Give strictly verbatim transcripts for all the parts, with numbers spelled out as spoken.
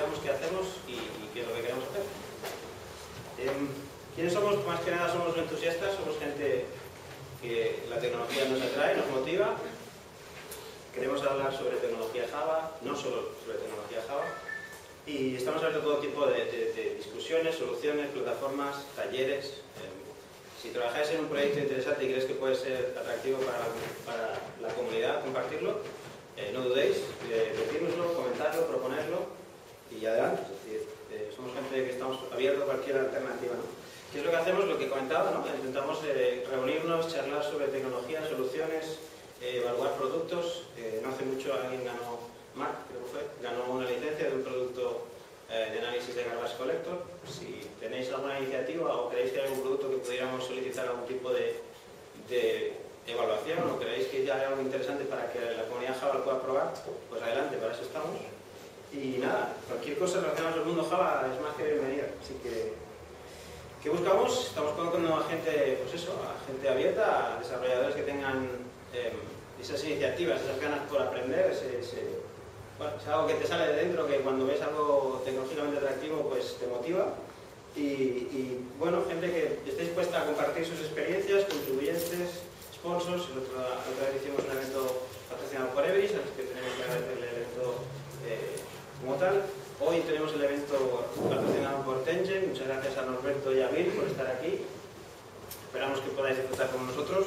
explicamos qué hacemos y, y qué es lo que queremos hacer. Eh, ¿Quiénes somos? Más que nada somos entusiastas, somos gente que la tecnología nos atrae, nos motiva. Queremos hablar sobre tecnología Java, no solo sobre tecnología Java, y estamos abiertos a todo tipo de, de, de discusiones, soluciones, plataformas, talleres. Eh, si trabajáis en un proyecto interesante y crees que puede ser atractivo para, para la comunidad, compartirlo, eh, no dudéis de decírnoslo, comentarlo, proponerlo y adelante. Es decir, eh, somos gente que estamos abiertos a cualquier alternativa, ¿no? ¿Qué es lo que hacemos? Lo que comentaba, ¿no? Intentamos eh, reunirnos, charlar sobre tecnología, soluciones, eh, evaluar productos. Eh, no hace mucho alguien ganó, Mark, creo que fue, ganó una licencia de un producto eh, de análisis de Garbage Collector. Si tenéis alguna iniciativa o creéis que hay algún producto que pudiéramos solicitar algún tipo de, de evaluación o creéis que ya hay algo interesante para que la comunidad Java lo pueda probar, pues adelante, para eso estamos. Y nada, cualquier cosa relacionada con el mundo Java es más que bienvenida. Así que ¿qué buscamos? Estamos colocando a gente, pues eso, a gente abierta, a desarrolladores que tengan eh, esas iniciativas, esas ganas por aprender, ese, ese, bueno, es algo que te sale de dentro, que cuando ves algo tecnológicamente atractivo, pues te motiva. Y, y bueno, gente que esté dispuesta a compartir sus experiencias, contribuyentes, sponsors. El otro, la otra vez hicimos un evento patrocinado por Everis, al que tenemos que agradecer el evento eh, como tal. Hoy tenemos el evento patrocinado por Tengen. Muchas gracias a Norberto y a Bill por estar aquí. Esperamos que podáis disfrutar con nosotros.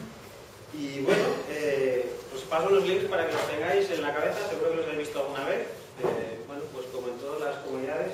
Y bueno, eh, os paso unos links para que los tengáis en la cabeza. Seguro que los habéis visto alguna vez. Eh, bueno, pues como en todas las comunidades,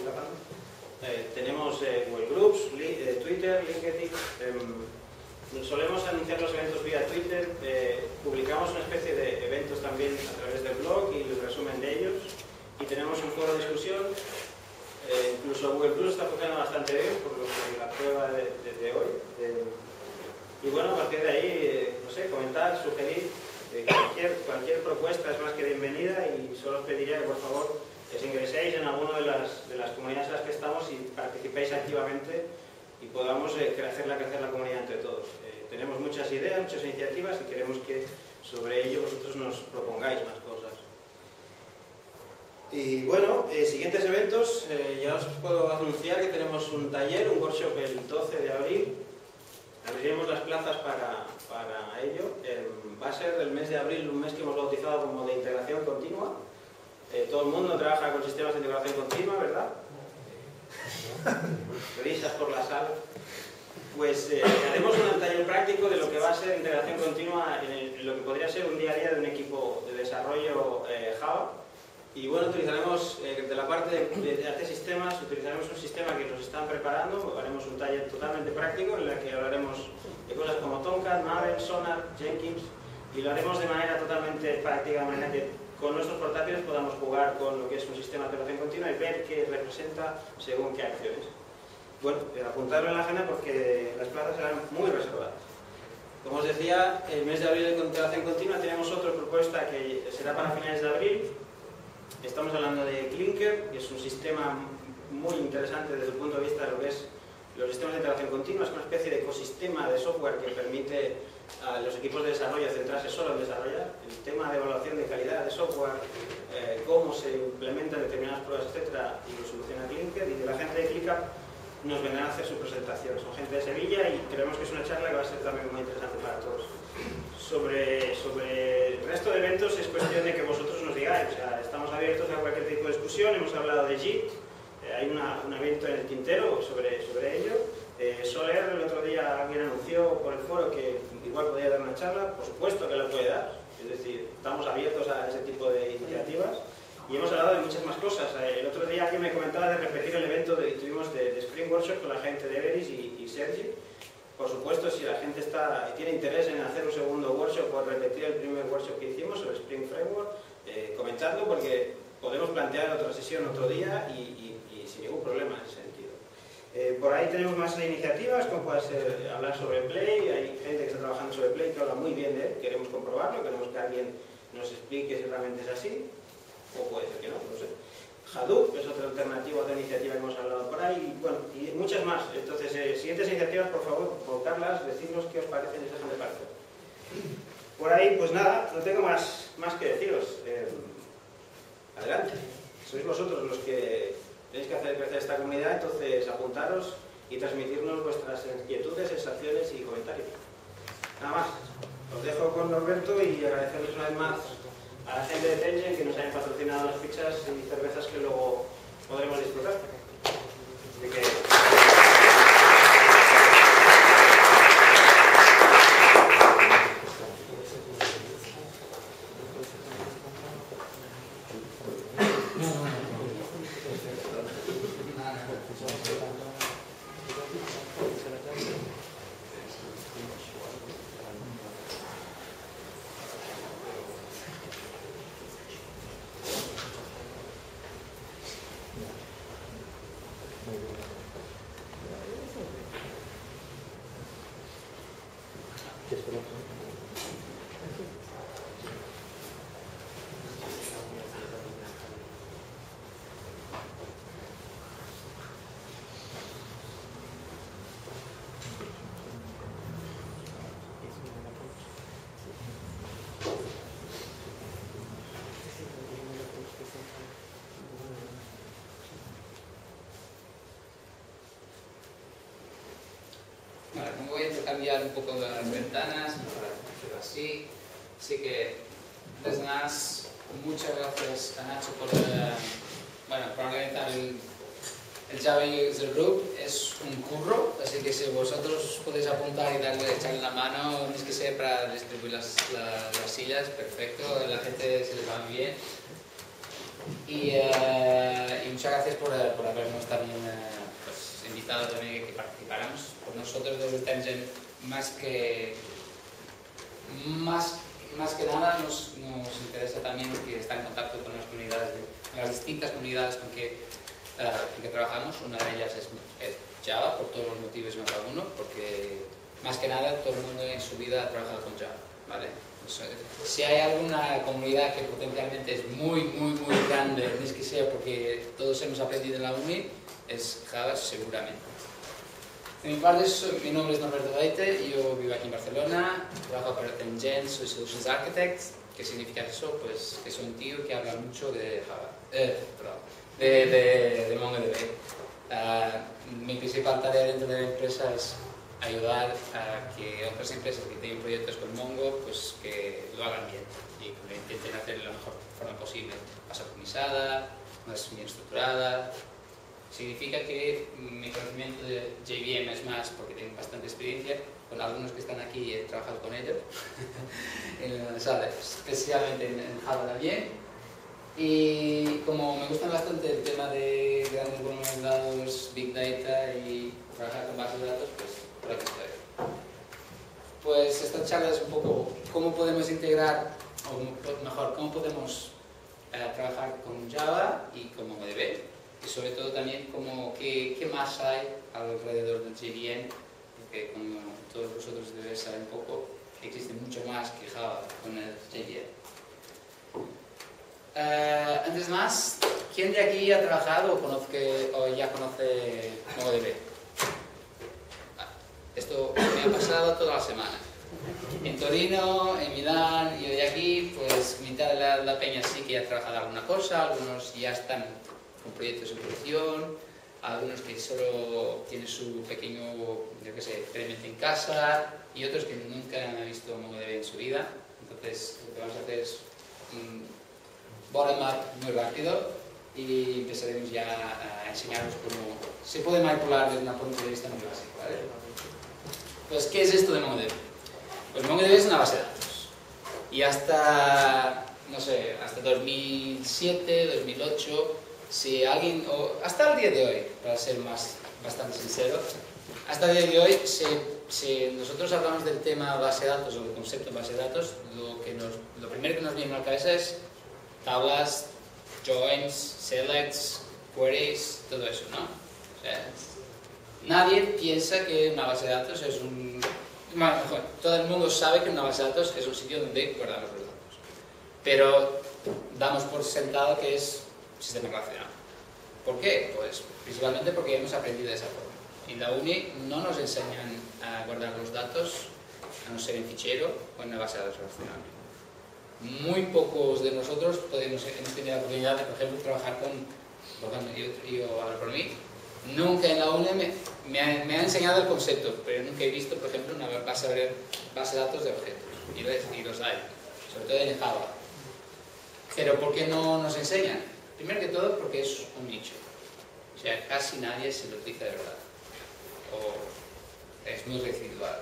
eh, tenemos eh, Google Groups, li, eh, Twitter, LinkedIn. Eh, solemos anunciar los eventos vía Twitter. Eh, publicamos una especie de eventos también a través del blog y el resumen de ellos. Y tenemos un foro de discusión, eh, incluso Google Plus está funcionando bastante bien, por lo que la prueba de, de, de hoy. Eh, y bueno, a partir de ahí, eh, no sé, comentar, sugerir, eh, cualquier, cualquier propuesta es más que bienvenida y solo os pediría que por favor os ingreséis en alguna de las, de las comunidades en las que estamos y participéis activamente y podamos eh, hacer crecer la comunidad entre todos. Eh, tenemos muchas ideas, muchas iniciativas y queremos que sobre ello vosotros nos propongáis más cosas. Y bueno, eh, siguientes eventos, eh, ya os puedo anunciar que tenemos un taller, un workshop el doce de abril. Abriremos las plazas para, para ello. Eh, va a ser el mes de abril, un mes que hemos bautizado como de integración continua. Eh, todo el mundo trabaja con sistemas de integración continua, ¿verdad? Risas por la sala. Pues eh, haremos un taller práctico de lo que va a ser integración continua en, el, en lo que podría ser un día a día de un equipo de desarrollo eh, Java. Y bueno, utilizaremos, eh, de la parte de, de hacer sistemas, utilizaremos un sistema que nos están preparando. Haremos un taller totalmente práctico en el que hablaremos de cosas como Tomcat, Maven, Sonar, Jenkins, y lo haremos de manera totalmente práctica, de manera que con nuestros portátiles podamos jugar con lo que es un sistema de operación continua y ver qué representa según qué acciones. Bueno, eh, apuntarlo en la agenda porque las plazas serán muy reservadas. Como os decía, el mes de abril de integración continua tenemos otra propuesta que será para finales de abril. Estamos hablando de Clinker, que es un sistema muy interesante desde el punto de vista de lo que es los sistemas de integración continua. Es una especie de ecosistema de software que permite a los equipos de desarrollo centrarse solo en desarrollar. El tema de evaluación de calidad de software, eh, cómo se implementan determinadas pruebas, etcétera, y lo soluciona Clinker. Y de la gente de ClickUp nos vendrán a hacer su presentación. Son gente de Sevilla y creemos que es una charla que va a ser también muy interesante para todos. Sobre, sobre el resto de eventos es cuestión de que vosotros nos digáis. O sea, estamos abiertos a cualquier tipo de discusión. Hemos hablado de Git, eh, hay una, un evento en el tintero sobre, sobre ello. Eh, Soler, el otro día alguien anunció por el foro que igual podía dar una charla. Por supuesto que la puede dar, es decir, estamos abiertos a ese tipo de iniciativas. Y hemos hablado de muchas más cosas. El otro día alguien me comentaba de repetir el evento que tuvimos de, de Spring Workshop con la gente de Everis y, y Sergi. Por supuesto, si la gente está, tiene interés en hacer un segundo workshop o repetir el primer workshop que hicimos sobre Spring Framework, eh, comentadlo porque podemos plantear otra sesión otro día y, y, y sin ningún problema en ese sentido. Eh, por ahí tenemos más iniciativas, como puede ser hablar sobre Play. Hay gente que está trabajando sobre Play que habla muy bien de él. Queremos comprobarlo, queremos que alguien nos explique si realmente es así. O puede ser que no, no sé. Hadoop es otra alternativa, otra iniciativa que hemos hablado por ahí, y, bueno, y muchas más. Entonces, eh, siguientes iniciativas, por favor, votarlas, decidnos qué os parecen y dejan de parecer. Por ahí, pues nada, no tengo más, más que deciros. Eh, adelante. sois vosotros los que tenéis que hacer crecer esta comunidad, entonces apuntaros y transmitirnos vuestras inquietudes, sensaciones y comentarios. Nada más, os dejo con Norberto y agradecerles una vez más a la gente de Tengen que nos hayan patrocinado las pizzas y cervezas que luego podremos disfrutar. Así que... Vale, me voy a intercambiar un poco de las ventanas para hacerlo así. Así que, desde más, muchas gracias a Nacho por, uh, bueno, por organizar el, el Java User Group. Es un curro, así que si vosotros podéis apuntar y darle, echarle la mano, no es que sea para distribuir las, la, las sillas, perfecto, la gente se les va bien. Y, uh, y muchas gracias por, por habernos también uh, pues, invitado también a que participáramos. Por nosotros desde Tengen, más que, más, más que nada nos, nos interesa también que está en contacto con las comunidades, de, las distintas comunidades con que, uh, con que trabajamos. Una de ellas es, es Java, por todos los motivos más alguno, porque más que nada todo el mundo en su vida ha trabajado con Java, ¿vale? Si hay alguna comunidad que potencialmente es muy, muy, muy grande, no es que sea porque todos hemos aprendido en la uni, es Java seguramente. De mi parte, soy, mi nombre es Norberto Daite, yo vivo aquí en Barcelona, trabajo para Tengen, soy Solutions Architect. ¿Qué significa eso? Pues que soy un tío que habla mucho de Java, eh, perdón, de, de, de MongoDB. Uh, mi principal tarea dentro de la empresa es ayudar a que otras empresas que tienen proyectos con Mongo, pues que lo hagan bien y que lo intenten hacer de la mejor forma posible, más optimizada, más bien estructurada. Significa que mi conocimiento de J V M es más porque tengo bastante experiencia, con algunos que están aquí he trabajado con ellos, ¿sabes? Especialmente en, en Java también. Y como me gusta bastante el tema de grandes volúmenes de datos, Big Data y trabajar con bases de datos, pues por aquí estoy. Pues esta charla es un poco cómo podemos integrar, o mejor, cómo podemos eh, trabajar con Java y con MongoDB, y sobre todo también cómo, qué, qué más hay alrededor del J V M, porque como todos vosotros debéis saber un poco, existe mucho más que Java con el J V M. Uh, antes de más, ¿quién de aquí ha trabajado o, conoce, o ya conoce MongoDB? Ah, esto me ha pasado toda la semana. En Torino, en Milán y de aquí, pues mitad de la, la peña sí que ya ha trabajado alguna cosa, algunos ya están con proyectos en producción, algunos que solo tienen su pequeño, yo qué sé, experimento en casa, y otros que nunca han visto MongoDB en su vida. Entonces, lo que vamos a hacer es um, bottom up muy rápido y empezaremos ya a enseñaros cómo se puede manipular desde un punto de vista muy básico, ¿vale? Pues, ¿qué es esto de MongoDB? Pues MongoDB es una base de datos y hasta, no sé, hasta dos mil siete, dos mil ocho, si alguien, o hasta el día de hoy, para ser más, bastante sincero, hasta el día de hoy, si, si nosotros hablamos del tema base de datos o del concepto de base de datos, lo, que nos, lo primero que nos viene a la cabeza es tablas, joins, selects, queries, todo eso, ¿no? O sea, nadie piensa que una base de datos es un... Bueno, todo el mundo sabe que una base de datos es un sitio donde guardamos los datos, pero damos por sentado que es un sistema relacional. ¿Por qué? Pues principalmente porque hemos aprendido de esa forma. En la uni no nos enseñan a guardar los datos a no ser en fichero o en una base de datos relacional. muy pocos de nosotros podemos, hemos tenido la oportunidad de, por ejemplo, trabajar con, por ejemplo, yo, yo hablo por mí, nunca en la U N E me, me, ha, me ha enseñado el concepto, pero nunca he visto, por ejemplo, una base de, base de datos de objetos, y los, y los hay, sobre todo en Java. Pero ¿por qué no nos enseñan? Primero que todo porque es un nicho, o sea, casi nadie se lo utiliza de verdad, o es muy residual.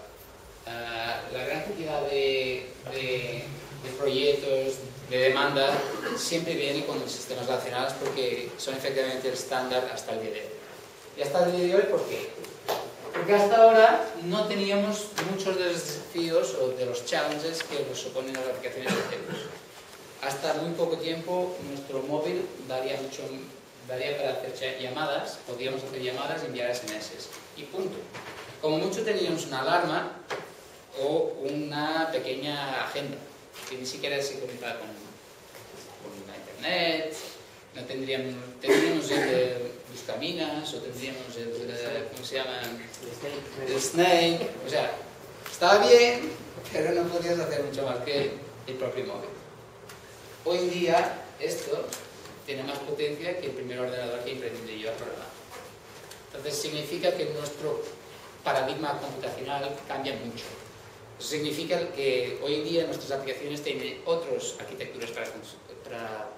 Uh, la gran cantidad de, de, de proyectos, de demanda, siempre viene con los sistemas relacionados porque son efectivamente el estándar hasta el día de hoy. Y hasta el día de hoy, ¿por qué? Porque hasta ahora no teníamos muchos de los desafíos o de los challenges que nos suponen las aplicaciones de juegos. Hasta muy poco tiempo nuestro móvil daría, mucho, daría para hacer llamadas, podíamos hacer llamadas y enviar ese eme ese y punto. Como mucho teníamos una alarma o una pequeña agenda que ni siquiera se conectaba con, con la internet, no tendríamos, tendríamos el de Buscaminas o tendríamos el de, ¿cómo se llama? El Snake, o sea, estaba bien, pero no podías hacer mucho más que el propio móvil. Hoy en día esto tiene más potencia que el primer ordenador que emprendí yo a programar. Entonces significa que nuestro paradigma computacional cambia mucho. Eso significa que hoy en día nuestras aplicaciones tienen otras arquitecturas para, para,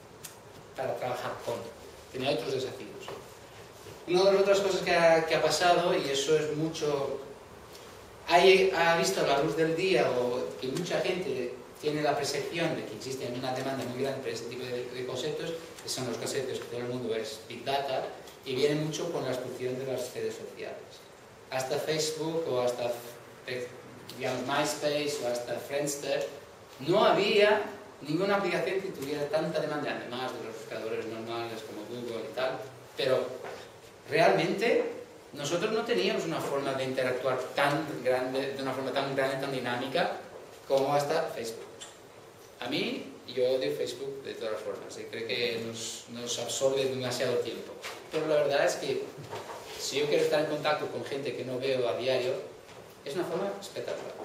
para trabajar con, tienen otros desafíos. Una de las otras cosas que ha, que ha pasado, y eso es mucho, hay, ha visto a la luz del día o que mucha gente tiene la percepción de que existe una demanda muy grande por este tipo de, de conceptos, que son los conceptos que todo el mundo es Big Data, y viene mucho con la explosión de las redes sociales. Hasta Facebook o hasta, digamos, MySpace o hasta Friendster, no había ninguna aplicación que tuviera tanta demanda, además de los buscadores normales como Google y tal, pero realmente nosotros no teníamos una forma de interactuar tan grande, de una forma tan grande, tan dinámica, como hasta Facebook. A mí, yo odio Facebook de todas formas y creo que nos, nos absorbe demasiado tiempo. Pero la verdad es que si yo quiero estar en contacto con gente que no veo a diario, es una forma espectacular.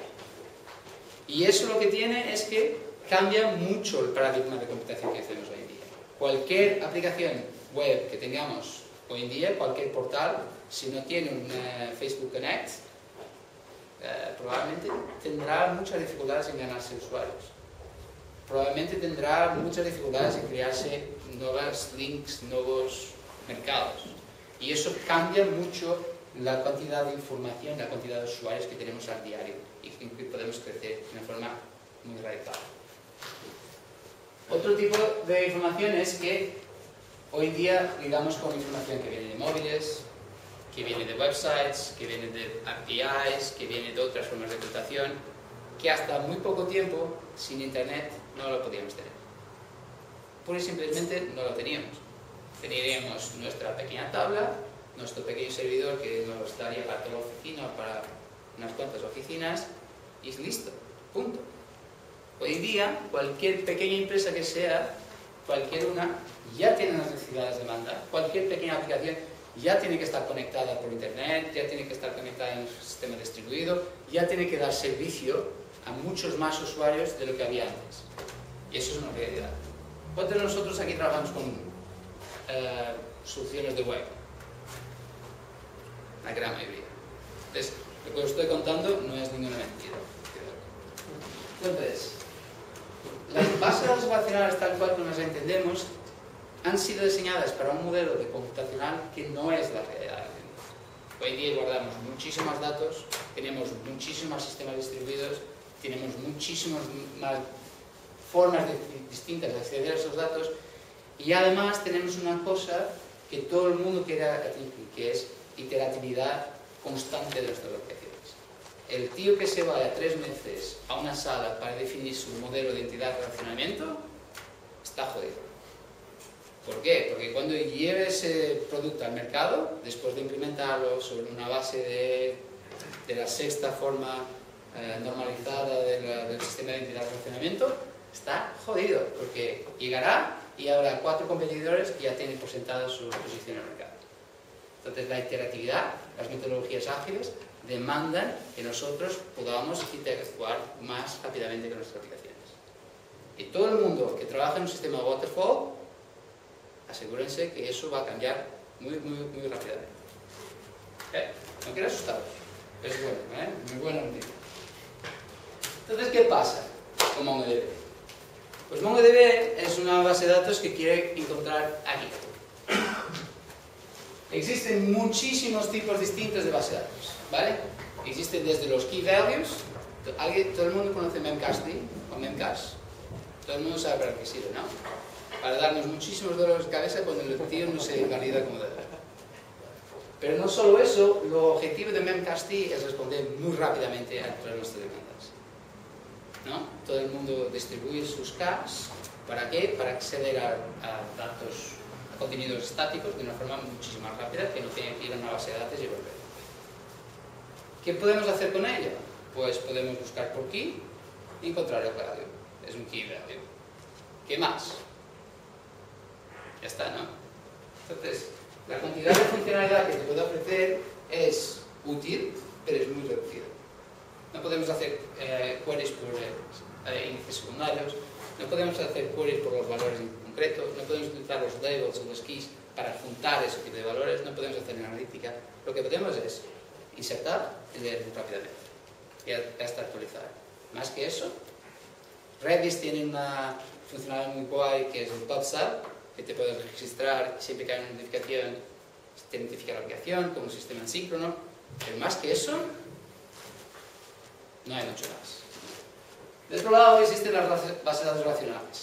Y eso lo que tiene es que cambia mucho el paradigma de computación que hacemos hoy en día. Cualquier aplicación web que tengamos hoy en día, cualquier portal, si no tiene un uh, Facebook Connect, uh, probablemente tendrá muchas dificultades en ganarse usuarios. Probablemente tendrá muchas dificultades en crearse nuevos links, nuevos mercados. Y eso cambia mucho la cantidad de información, la cantidad de usuarios que tenemos al diario y que podemos crecer de una forma muy radical. Otro tipo de información es que hoy en día ligamos con información que viene de móviles, que viene de websites, que viene de A P Is, que viene de otras formas de computación, que hasta muy poco tiempo, sin internet, no lo podíamos tener. Pura y simplemente no lo teníamos. Tendríamos nuestra pequeña tabla, nuestro pequeño servidor que nos daría para toda la oficina o para unas cuantas oficinas, y es listo, punto. Hoy en día, cualquier pequeña empresa que sea, cualquier una, ya tiene las necesidades de demanda, cualquier pequeña aplicación ya tiene que estar conectada por internet, ya tiene que estar conectada en un sistema distribuido, ya tiene que dar servicio a muchos más usuarios de lo que había antes. Y eso es una realidad. ¿Cuántos de nosotros aquí trabajamos con eh, soluciones de web? La gran mayoría. Entonces, lo que os estoy contando no es ninguna mentira. Entonces, las bases relacionales tal cual que nos entendemos han sido diseñadas para un modelo de computacional que no es la realidad. Hoy en día guardamos muchísimos datos, tenemos muchísimos sistemas distribuidos, tenemos muchísimas más formas de, distintas de acceder a esos datos y además tenemos una cosa que todo el mundo quiere atingir, que es iteratividad constante de nuestras aplicaciones. El tío que se vaya tres meses a una sala para definir su modelo de entidad de relacionamiento está jodido. ¿Por qué? Porque cuando lleve ese producto al mercado, después de implementarlo sobre una base de, de la sexta forma eh, normalizada de la, del sistema de identidad de relacionamiento, está jodido, porque llegará y habrá cuatro competidores que ya tienen por sentada su posición en el mercado. Entonces la iteratividad, las metodologías ágiles, demandan que nosotros podamos interactuar más rápidamente con nuestras aplicaciones. Y todo el mundo que trabaja en un sistema waterfall, asegúrense que eso va a cambiar muy, muy, muy rápidamente. ¿Eh? No quiero asustaros, es bueno, ¿eh? Muy buena noticia. Entonces, ¿qué pasa con MongoDB? Pues MongoDB es una base de datos que quiere encontrar aquí. Existen muchísimos tipos distintos de base de datos, ¿vale? Existen desde los key values, ¿alguien, todo el mundo conoce Memcached o Memcache? Todo el mundo sabe para qué sirve, ¿no? Para darnos muchísimos dolores de cabeza cuando el tío no se valida como debe. Pero no solo eso, el objetivo de Memcached es responder muy rápidamente a todas nuestras demandas, ¿no? Todo el mundo distribuye sus caches, ¿para qué? Para acceder a, a datos, a contenidos estáticos de una forma muchísimo más rápida, que no tiene que ir a una base de datos y volver. ¿Qué podemos hacer con ello? Pues podemos buscar por key y encontrar el value. Es un key value. ¿Qué más? Ya está, ¿no? Entonces, la cantidad de funcionalidad que te puedo ofrecer es útil, pero es muy reducida. No podemos hacer eh, queries por eh, índices secundarios, no podemos hacer queries por los valores en concreto, no podemos utilizar los labels o los keys para juntar ese tipo de valores, no podemos hacer analítica. Lo que podemos es insertar y leer rápidamente y hasta actualizar. Más que eso, Redis tiene una funcionalidad muy guay que es el PubSub, que te puedes registrar siempre que hay una notificación, te notifica la aplicación como un sistema asíncrono, pero más que eso, no hay mucho más. De otro lado existen las bases de datos relacionales.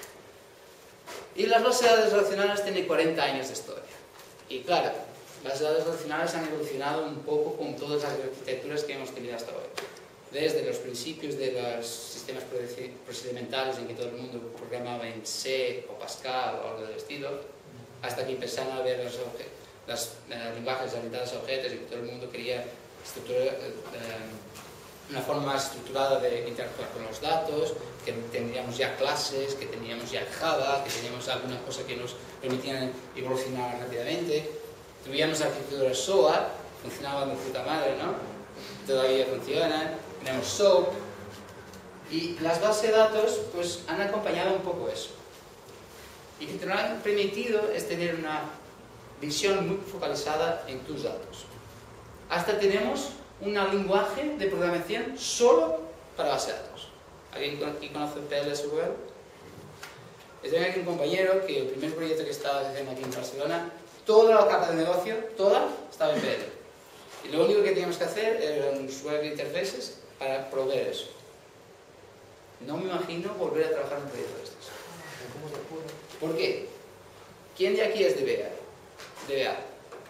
Y las bases de datos relacionales tienen cuarenta años de historia. Y claro, las bases de datos relacionales han evolucionado un poco con todas las arquitecturas que hemos tenido hasta hoy. Desde los principios de los sistemas procedimentales en que todo el mundo programaba en C o Pascal o algo del estilo, hasta que empezaron a ver los, los eh, lenguajes orientados a objetos y que todo el mundo quería estructurar, eh, una forma más estructurada de interactuar con los datos, que teníamos ya clases, que teníamos ya Java, que teníamos algunas cosas que nos permitían evolucionar rápidamente. Tuvimos arquitecturas S O A, funcionaban de puta madre, ¿no? Todavía funcionan. Tenemos SOAP. Y las bases de datos pues, han acompañado un poco eso. Y lo que te han permitido es tener una visión muy focalizada en tus datos. Hasta tenemos un lenguaje de programación solo para bases de datos. ¿Alguien aquí conoce P L S W? Tengo aquí un compañero que el primer proyecto que estaba haciendo aquí en Barcelona, toda la capa de negocio, toda, estaba en P L. Y lo único que teníamos que hacer eran unos web interfaces para proveer eso. No me imagino volver a trabajar en un proyecto de estos. ¿Por qué? ¿Quién de aquí es de D B A?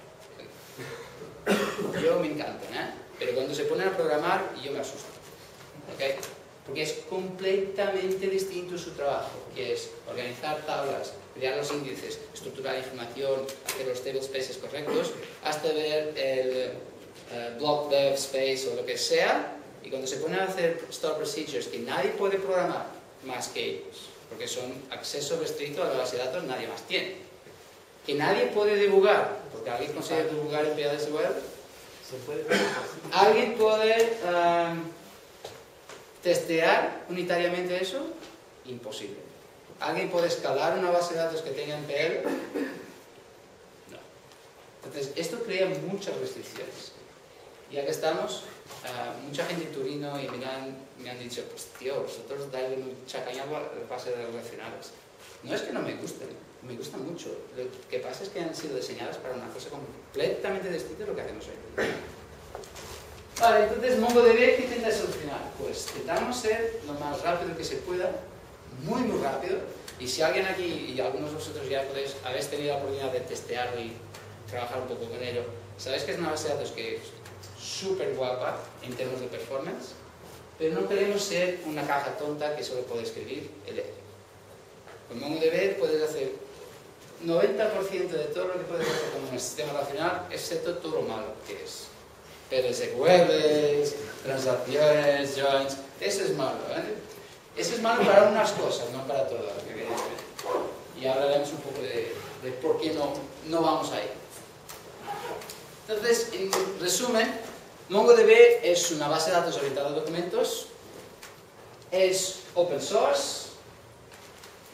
Yo me encantan, ¿eh? Pero cuando se ponen a programar, yo me asusto. ¿Okay? Porque es completamente distinto su trabajo, que es organizar tablas, crear los índices, estructurar información, hacer los table spaces correctos, hasta ver el uh, block dev space o lo que sea. Y cuando se ponen a hacer store procedures que nadie puede programar más que ellos, porque son acceso restricto a la base de datos, nadie más tiene. Que nadie puede debugar, porque alguien consigue debugar en P L S web. ¿Se puede? ¿Alguien puede um, testear unitariamente eso? Imposible. ¿Alguien puede escalar una base de datos que tenga en P L? No. Entonces, esto crea muchas restricciones. Ya que estamos, uh, mucha gente en Turino y me han, me han dicho, pues tío, vosotros dale mucha caña a las bases relacionales. No es que no me gusten, me gustan mucho. Lo que pasa es que han sido diseñadas para una cosa completamente distinta de lo que hacemos hoy. Vale, entonces MongoDB, ¿qué intenta solucionar? Pues intentamos ser lo más rápido que se pueda, muy muy rápido, y si alguien aquí, y algunos de vosotros ya podéis, habéis tenido la oportunidad de testearlo y trabajar un poco con ello, sabéis que es una base de datos que es súper guapa en términos de performance, pero no queremos ser una caja tonta que solo puede escribir y leer. Con MongoDB puedes hacer noventa por ciento de todo lo que puedes hacer con un sistema relacional, excepto todo lo malo que es. P L S queries, transacciones, joins, eso es malo, ¿eh? Eso es malo para unas cosas, no para todas, evidentemente. Y hablaremos un poco de, de por qué no, no vamos ahí. Entonces, en resumen, MongoDB es una base de datos orientada a documentos, es open source,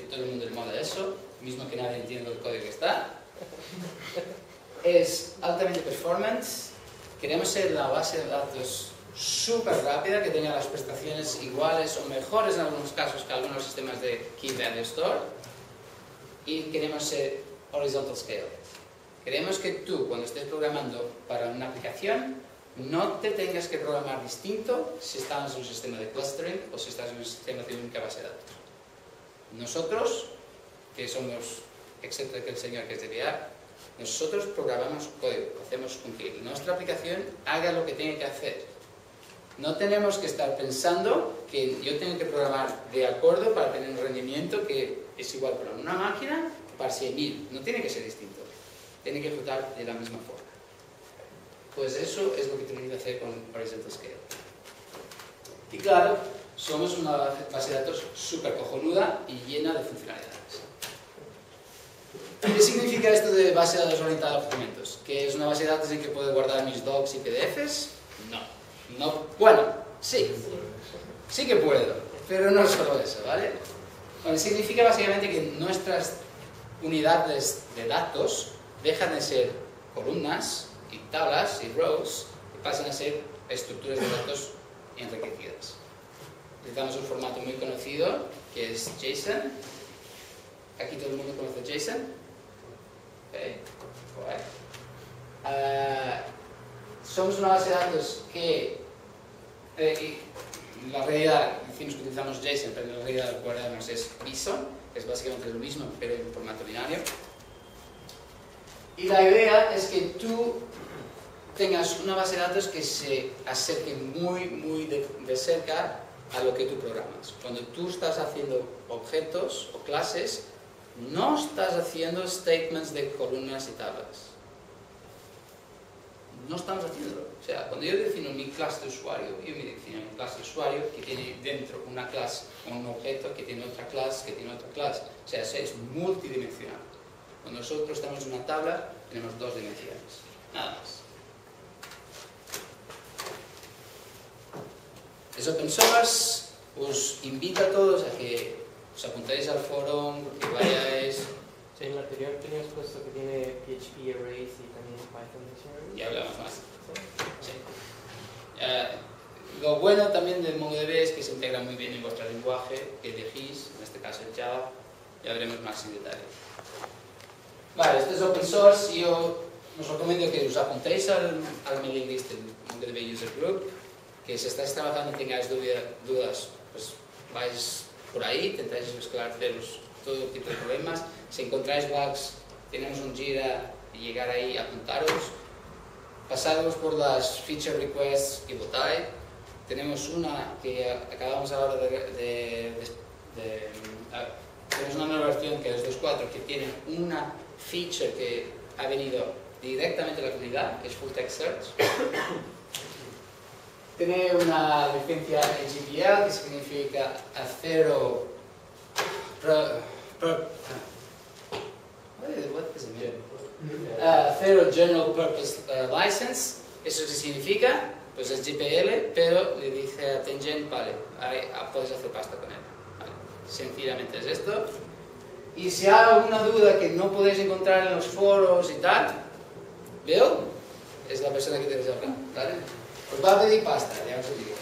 todo el mundo le mola eso, mismo que nadie entiende el código que está. Es altamente performance. Queremos ser la base de datos súper rápida, que tenga las prestaciones iguales o mejores en algunos casos que algunos sistemas de Key Value Store. Y queremos ser horizontal scale. Queremos que tú, cuando estés programando para una aplicación, no te tengas que programar distinto si estás en un sistema de clustering o si estás en un sistema de única base de datos. Nosotros, que somos, excepto que el señor que es de V R, nosotros programamos código, hacemos con que nuestra aplicación haga lo que tiene que hacer. No tenemos que estar pensando que yo tengo que programar de acuerdo para tener un rendimiento que es igual para una máquina que para cien mil. No tiene que ser distinto. Tiene que ejecutar de la misma forma. Pues eso es lo que tenemos que hacer con Horizontal Scale. Y claro, somos una base de datos súper cojonuda y llena de funcionalidades. ¿Qué significa esto de base de datos orientada a documentos? ¿Que es una base de datos en que puedo guardar mis docs y P D Fs? No. no. Bueno, sí. Sí que puedo, pero no solo eso, ¿vale? Bueno, significa básicamente que nuestras unidades de datos dejan de ser columnas y tablas y rows y pasan a ser estructuras de datos enriquecidas. Utilizamos un formato muy conocido que es JSON. Aquí todo el mundo conoce JSON. Okay. Uh, somos una base de datos que eh, en la realidad decimos que utilizamos JSON, pero en la realidad lo que guardamos es Bison, que es básicamente lo mismo pero en formato binario. Y la idea es que tú tengas una base de datos que se acerque muy, muy de, de cerca a lo que tú programas. Cuando tú estás haciendo objetos o clases, no estás haciendo statements de columnas y tablas. No estamos haciéndolo. O sea, cuando yo defino mi clase de usuario, yo me defino mi clase de usuario que tiene dentro una clase o un objeto que tiene otra clase, que tiene otra clase. O sea, eso es multidimensional. Cuando nosotros estamos en una tabla, tenemos dos dimensiones. Nada más. Es open source. Os invito a todos a que os apuntéis al foro, que vayáis. Sí, en la anterior tenías puesto que tiene P H P Arrays y también Python Dictionary. Ya hablamos más. Sí. Uh, lo bueno también de MongoDB es que se integra muy bien en vuestro lenguaje que elegís, en este caso el Java. Ya veremos más en detalle. Vale, este es open source y yo os recomiendo que os apuntéis al, al mailing list del MongoDB User Group, que si estáis trabajando y tengáis dudas, pues vais por ahí, intentáis esclareceros todo tipo de problemas. Si encontráis bugs, tenemos un Jira y llegar ahí, apuntaros. Pasaros por las feature requests y votáis. Tenemos una que acabamos ahora de... de, de, de, de tenemos una nueva versión que es dos punto cuatro que tiene una feature que ha venido directamente de la comunidad, que es Full Text Search. Tiene una licencia en G P L que significa acero pro, pro, what does it mean? Uh, Zero General Purpose uh, License. Eso qué significa, pues es G P L, pero le dice a Tengen, vale, ahí, ah, puedes hacer pasta con él. Vale. Sencillamente es esto. Y si hay alguna duda que no podéis encontrar en los foros y tal, Bill es la persona que tenéis hablar, ¿vale? Pues va a pedir pasta, ya os lo digo.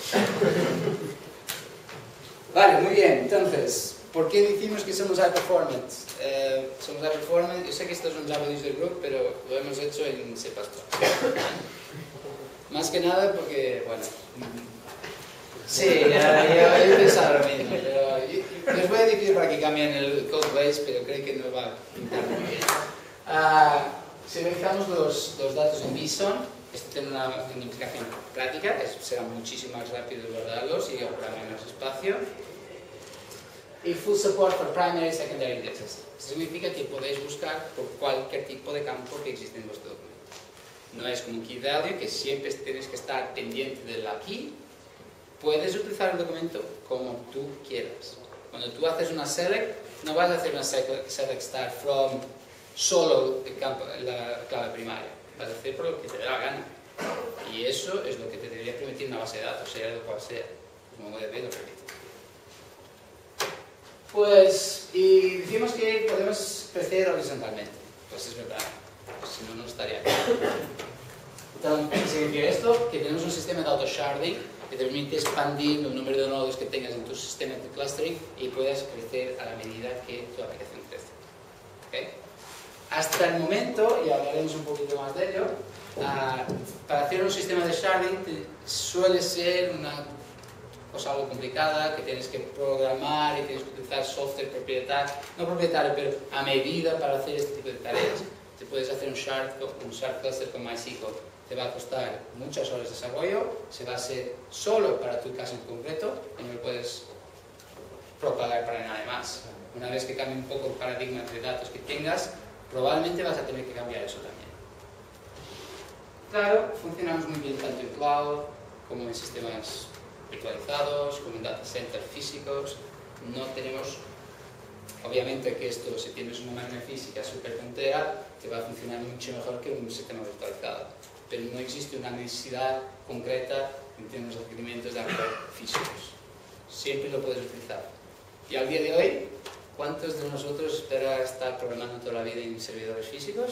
Vale, muy bien. Entonces, ¿por qué decimos que somos high performance? Eh, somos high performance, yo sé que esto es un Java User Group, pero lo hemos hecho en C plus plus. Más que nada porque, bueno... Sí, ya, ya he pensado lo mismo, pero les voy a decir para que cambien el code base, pero creo que no va a pintar muy bien. Uh, si revisamos los, los datos en Bison, esto tiene una, una implicación práctica, es, será muchísimo más rápido guardarlos y ocupará menos espacio. Y full support for primary and secondary indexes. Significa que podéis buscar por cualquier tipo de campo que existe en vuestro documento. No es como un key value, que siempre tienes que estar pendiente de la key. Puedes utilizar el documento como tú quieras. Cuando tú haces una select, no vas a hacer una select start from solo el campo, la clave primaria. Vas a hacer por lo que te dé la gana. Y eso es lo que te debería permitir una base de datos, sea de cual sea. Como MongoDB lo permite. Pues, y decimos que podemos crecer horizontalmente. Pues es verdad, pues si no, no estaría aquí. Entonces, ¿qué significa esto? Que tenemos un sistema de auto-sharding que te permite expandir el número de nodos que tengas en tu sistema de clustering y puedas crecer a la medida que tu aplicación crece. ¿Okay? Hasta el momento, y hablaremos un poquito más de ello, uh, para hacer un sistema de sharding suele ser una cosa algo complicada, que tienes que programar y tienes que utilizar software propietario, no propietario, pero a medida para hacer este tipo de tareas. Te puedes hacer un shard, un shard cluster con MySQL, te va a costar muchas horas de desarrollo, se va a hacer solo para tu caso en concreto y no lo puedes propagar para nada más. Una vez que cambie un poco el paradigma de datos que tengas, probablemente vas a tener que cambiar eso también. Claro, funcionamos muy bien tanto en cloud como en sistemas virtualizados, como en data centers físicos. No tenemos, obviamente que esto, si tienes una máquina física súper puntera, te va a funcionar mucho mejor que un sistema virtualizado. Pero no existe una necesidad concreta en términos de requerimientos de hardware físicos. Siempre lo puedes utilizar. Y al día de hoy, ¿cuántos de nosotros espera estar programando toda la vida en servidores físicos?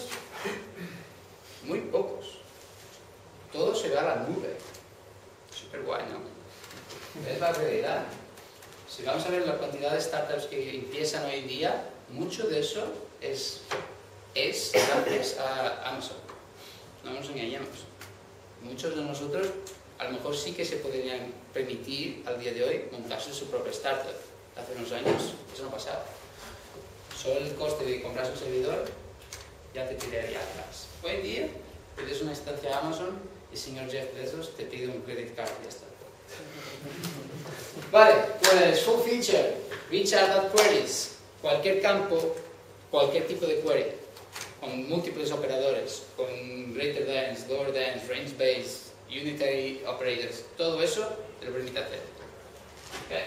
Muy pocos. Todo se va a la nube. Súper guay, ¿no? Es la realidad. Si vamos a ver la cantidad de startups que empiezan hoy en día, mucho de eso es, es gracias a Amazon. No nos engañemos. Muchos de nosotros a lo mejor sí que se podrían permitir al día de hoy montarse su propia startup. Hace unos años eso no pasaba. Solo el coste de comprarse un servidor ya te tiraría atrás. Hoy en día pides una instancia a Amazon y el señor Jeff Bezos te pide un credit card y ya está. Vale, pues full feature, reach out queries, cualquier campo, cualquier tipo de query, con múltiples operadores, con greater thans, lower thans, range based, unitary operators, todo eso te lo permite hacer. Okay.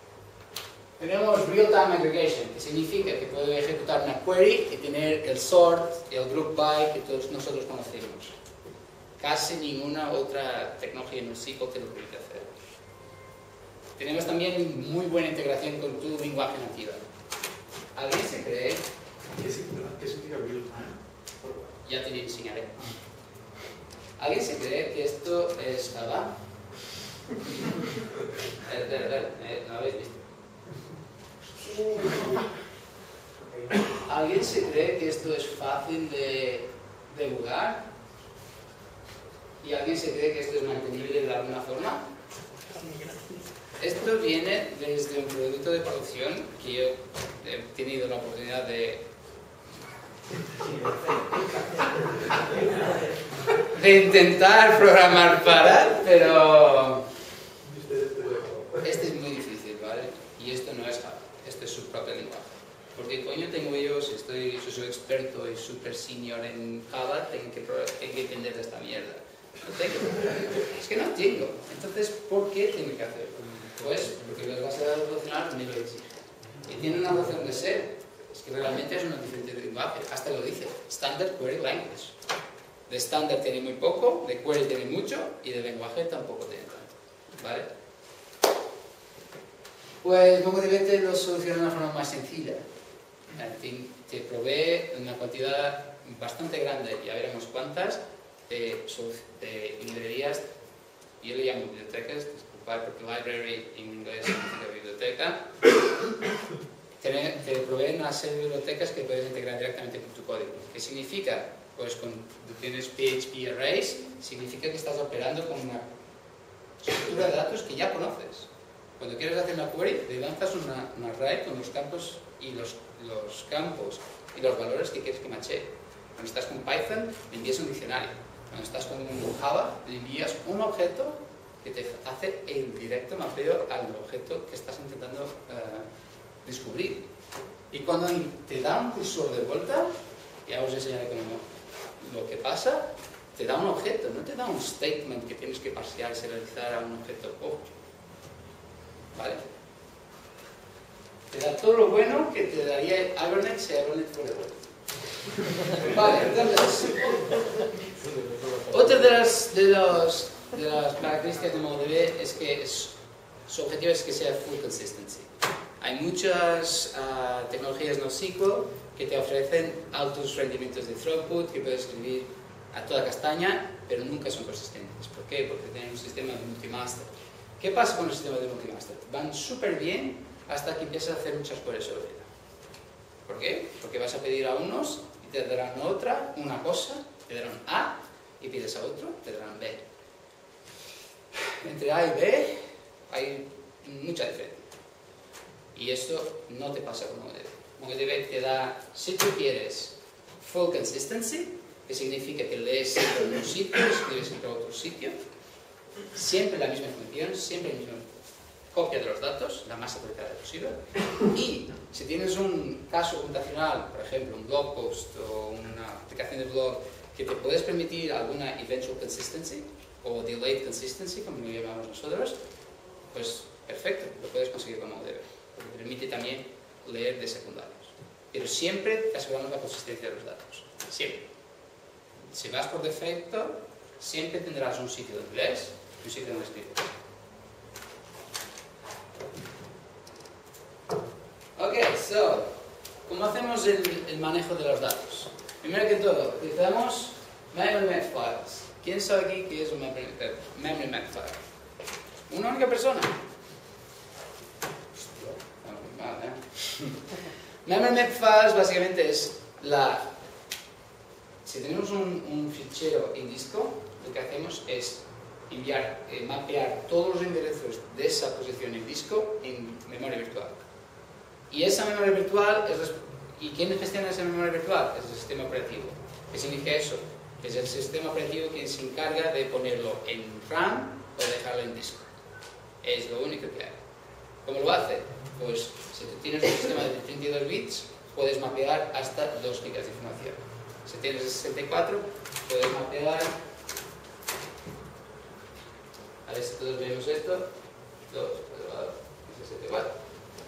Tenemos real-time aggregation, que significa que puedo ejecutar una query y tener el sort y el group by que todos nosotros conocemos. Casi ninguna otra tecnología en el S Q L te lo permite hacer. Tenemos también muy buena integración con tu lenguaje nativa. ¿Alguien se cree? ¿Qué significa real time? Ya te enseñaré. ¿Alguien se cree que esto es Java? A ver, a ver, eh, ¿no lo habéis visto? ¿Alguien se cree que esto es fácil de debugar? ¿Y alguien se cree que esto es mantenible de alguna forma? Esto viene desde un producto de producción que yo he tenido la oportunidad de, de intentar programar para, pero este es muy difícil, ¿vale? Y esto no es Java, este es su propio lenguaje. Porque coño tengo yo, si estoy, si soy experto y super senior en Java, tengo que, tengo que entender de esta mierda. No tengo. Es que no tengo. Entonces, ¿por qué tengo que hacerlo? Pues porque las bases de datos relacionales me lo exigen. Y tiene una razón de ser. Es que realmente es una diferente lenguaje. Hasta lo dice. Standard Query Language. De estándar tiene muy poco, de query tiene mucho y de lenguaje tampoco tiene tanto. ¿Vale? Pues MongoDB lo soluciona de una forma más sencilla. Te provee una cantidad bastante grande, ya veremos cuántas, de, de librerías. Yo le llamo bibliotecas, disculpad porque library en inglés significa biblioteca. Te, te proveen una serie de bibliotecas que puedes integrar directamente con tu código. ¿Qué significa? Pues cuando tienes P H P arrays, significa que estás operando con una estructura de datos que ya conoces. Cuando quieres hacer una query, le lanzas una, una array con los campos y los, los campos y los valores que quieres que machee. Cuando estás con Python, le envías un diccionario. Cuando estás con Java, le envías un objeto que te hace el directo mapeo al objeto que estás intentando uh, descubrir. Y cuando te da un cursor de vuelta, ya os enseñaré cómo lo que pasa, te da un objeto, no te da un statement que tienes que parsear y serializar a un objeto object. ¿Vale? Te da todo lo bueno que te daría Hibernate si Hibernate fuera bueno. Vale, entonces, otra de las, de, los, de las características de MongoDB es que es, su objetivo es que sea full consistency. Hay muchas uh, tecnologías NoSQL que te ofrecen altos rendimientos de throughput, que puedes escribir a toda castaña, pero nunca son consistentes. ¿Por qué? Porque tienen un sistema de multimaster. ¿Qué pasa con el sistema de multimaster? Van súper bien hasta que empiezas a hacer muchas cosas sobre ella. ¿Por qué? Porque vas a pedir a unos y te darán otra, una cosa, te darán A, y pides a otro, te darán B. Entre A y B hay mucha diferencia. Y esto no te pasa con MongoDB. MongoDB te da, si tú quieres, full consistency, que significa que lees siempre en un sitio, escribes siempre en otro sitio, siempre la misma función, siempre la misma copia de los datos, la más aplicada posible. Y si tienes un caso computacional, por ejemplo, un blog post o una aplicación de blog, que te puedes permitir alguna eventual consistency o delayed consistency, como lo llamamos nosotros, pues perfecto, lo puedes conseguir con MongoDB. Porque permite también leer de secundarios. Pero siempre te aseguramos la consistencia de los datos. Siempre. Si vas por defecto, siempre tendrás un sitio donde lees y un sitio donde escribes. Ok, so, ¿cómo hacemos el, el manejo de los datos? Primero que todo, utilizamos Memory Makefiles. ¿Quién sabe aquí qué es un Memory, uh, memory Makefile? ¿Una única persona? Vale. Memory Makefiles básicamente es la... Si tenemos un, un fichero en disco, lo que hacemos es enviar, eh, mapear todos los enderezos de esa posición en disco en memoria virtual. Y esa memoria virtual, es, ¿y quién gestiona esa memoria virtual? Es el sistema operativo. ¿Qué significa eso? Es el sistema operativo quien se encarga de ponerlo en RAM o dejarlo en disco. Es lo único que hay. ¿Cómo lo hace? Pues si tienes un sistema de treinta y dos bits, puedes mapear hasta dos gigas de información. Si tienes sesenta y cuatro, puedes mapear... A ver si todos vemos esto. dos elevado a sesenta y cuatro.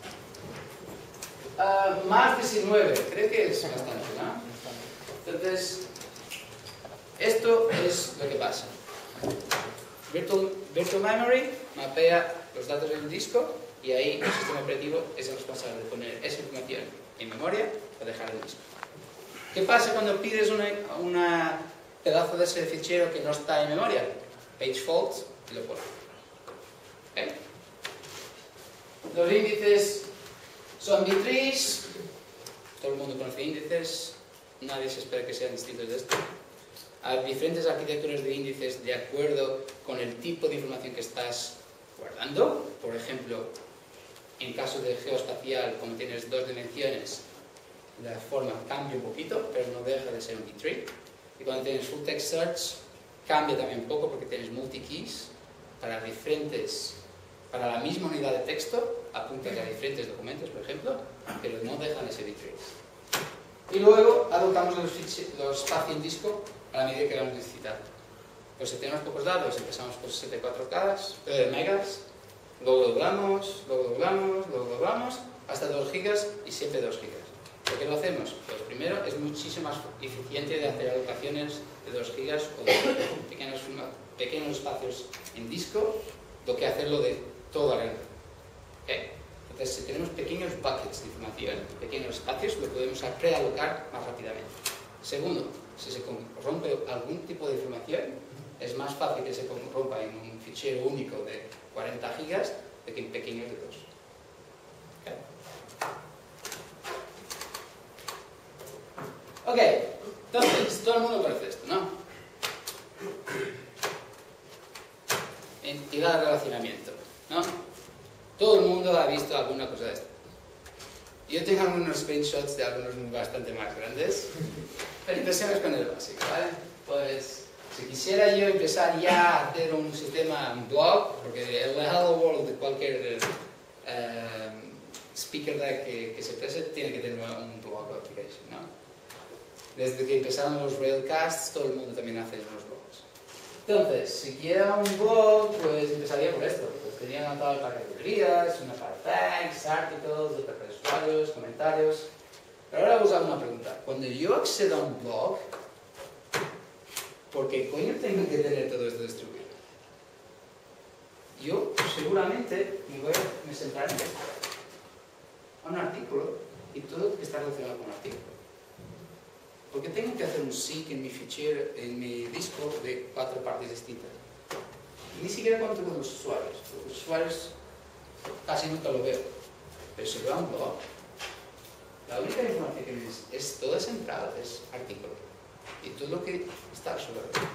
Uh, más diecinueve, creo que es bastante, ¿no? Entonces, esto es lo que pasa. Virtual, virtual Memory mapea los datos en el disco y ahí el sistema operativo es el responsable de poner esa información en memoria o dejarla en el disco. ¿Qué pasa cuando pides un una pedazo de ese fichero que no está en memoria? Page fault y lo pones. ¿Okay? Los índices son B-trees, todo el mundo conoce índices, nadie se espera que sean distintos de esto. Hay diferentes arquitecturas de índices de acuerdo con el tipo de información que estás guardando. Por ejemplo, en caso de geoespacial, como tienes dos dimensiones, la forma cambia un poquito, pero no deja de ser un B-tree. Y cuando tienes full text search, cambia también un poco porque tienes multi-keys para diferentes, para la misma unidad de texto, apuntas a diferentes documentos, por ejemplo, pero no dejan de ser B-trees. Y luego adoptamos los, los espacios en disco a la medida que vamos necesitando. Pues si tenemos pocos datos, empezamos por sesenta y cuatro megas, luego doblamos, luego doblamos, luego doblamos, hasta dos gigas y siempre dos gigas. ¿Por qué lo hacemos? Pues primero, es muchísimo más eficiente de hacer alocaciones de dos gigas o de pequeños, pequeños espacios en disco, do que hacerlo de toda la red. ¿Okay? Entonces, si tenemos pequeños buckets de información, pequeños espacios, lo podemos prealocar más rápidamente. Segundo, si se rompe algún tipo de información, es más fácil que se rompa en un fichero único de cuarenta gigas de que en pequeños de dos. ¿Okay? Ok, entonces, todo el mundo conoce esto, ¿no? Entidad de relacionamiento, ¿no? Todo el mundo ha visto alguna cosa de esto. Yo tengo algunos screenshots de algunos bastante más grandes, pero empecemos con el básico, ¿vale? Pues, si quisiera yo empezar ya a hacer un sistema, un blog, porque el Hello World de cualquier uh, speaker deck que, que se presente tiene que tener un blog application, ¿no? Desde que empezaron los Railcasts, todo el mundo también hace unos blogs. Entonces, si quiera un blog, pues empezaría por esto. Pues tenía anotado para categorías, una para tags, articles, otra para usuarios, comentarios. Pero ahora vamos a una pregunta. Cuando yo accedo a un blog, ¿por qué coño tengo que tener todo esto distribuido? Yo seguramente me voy a me centrar en esto. a un artículo y todo lo que está relacionado con el artículo. Porque tengo que hacer un seek en mi fichero, en mi disco de cuatro partes distintas. Ni siquiera cuento con los usuarios. Los usuarios casi nunca lo veo. Pero si veo a un blog, la única información que es, es toda esa entrada, es artículo. Y todo lo que está sobre el artículo.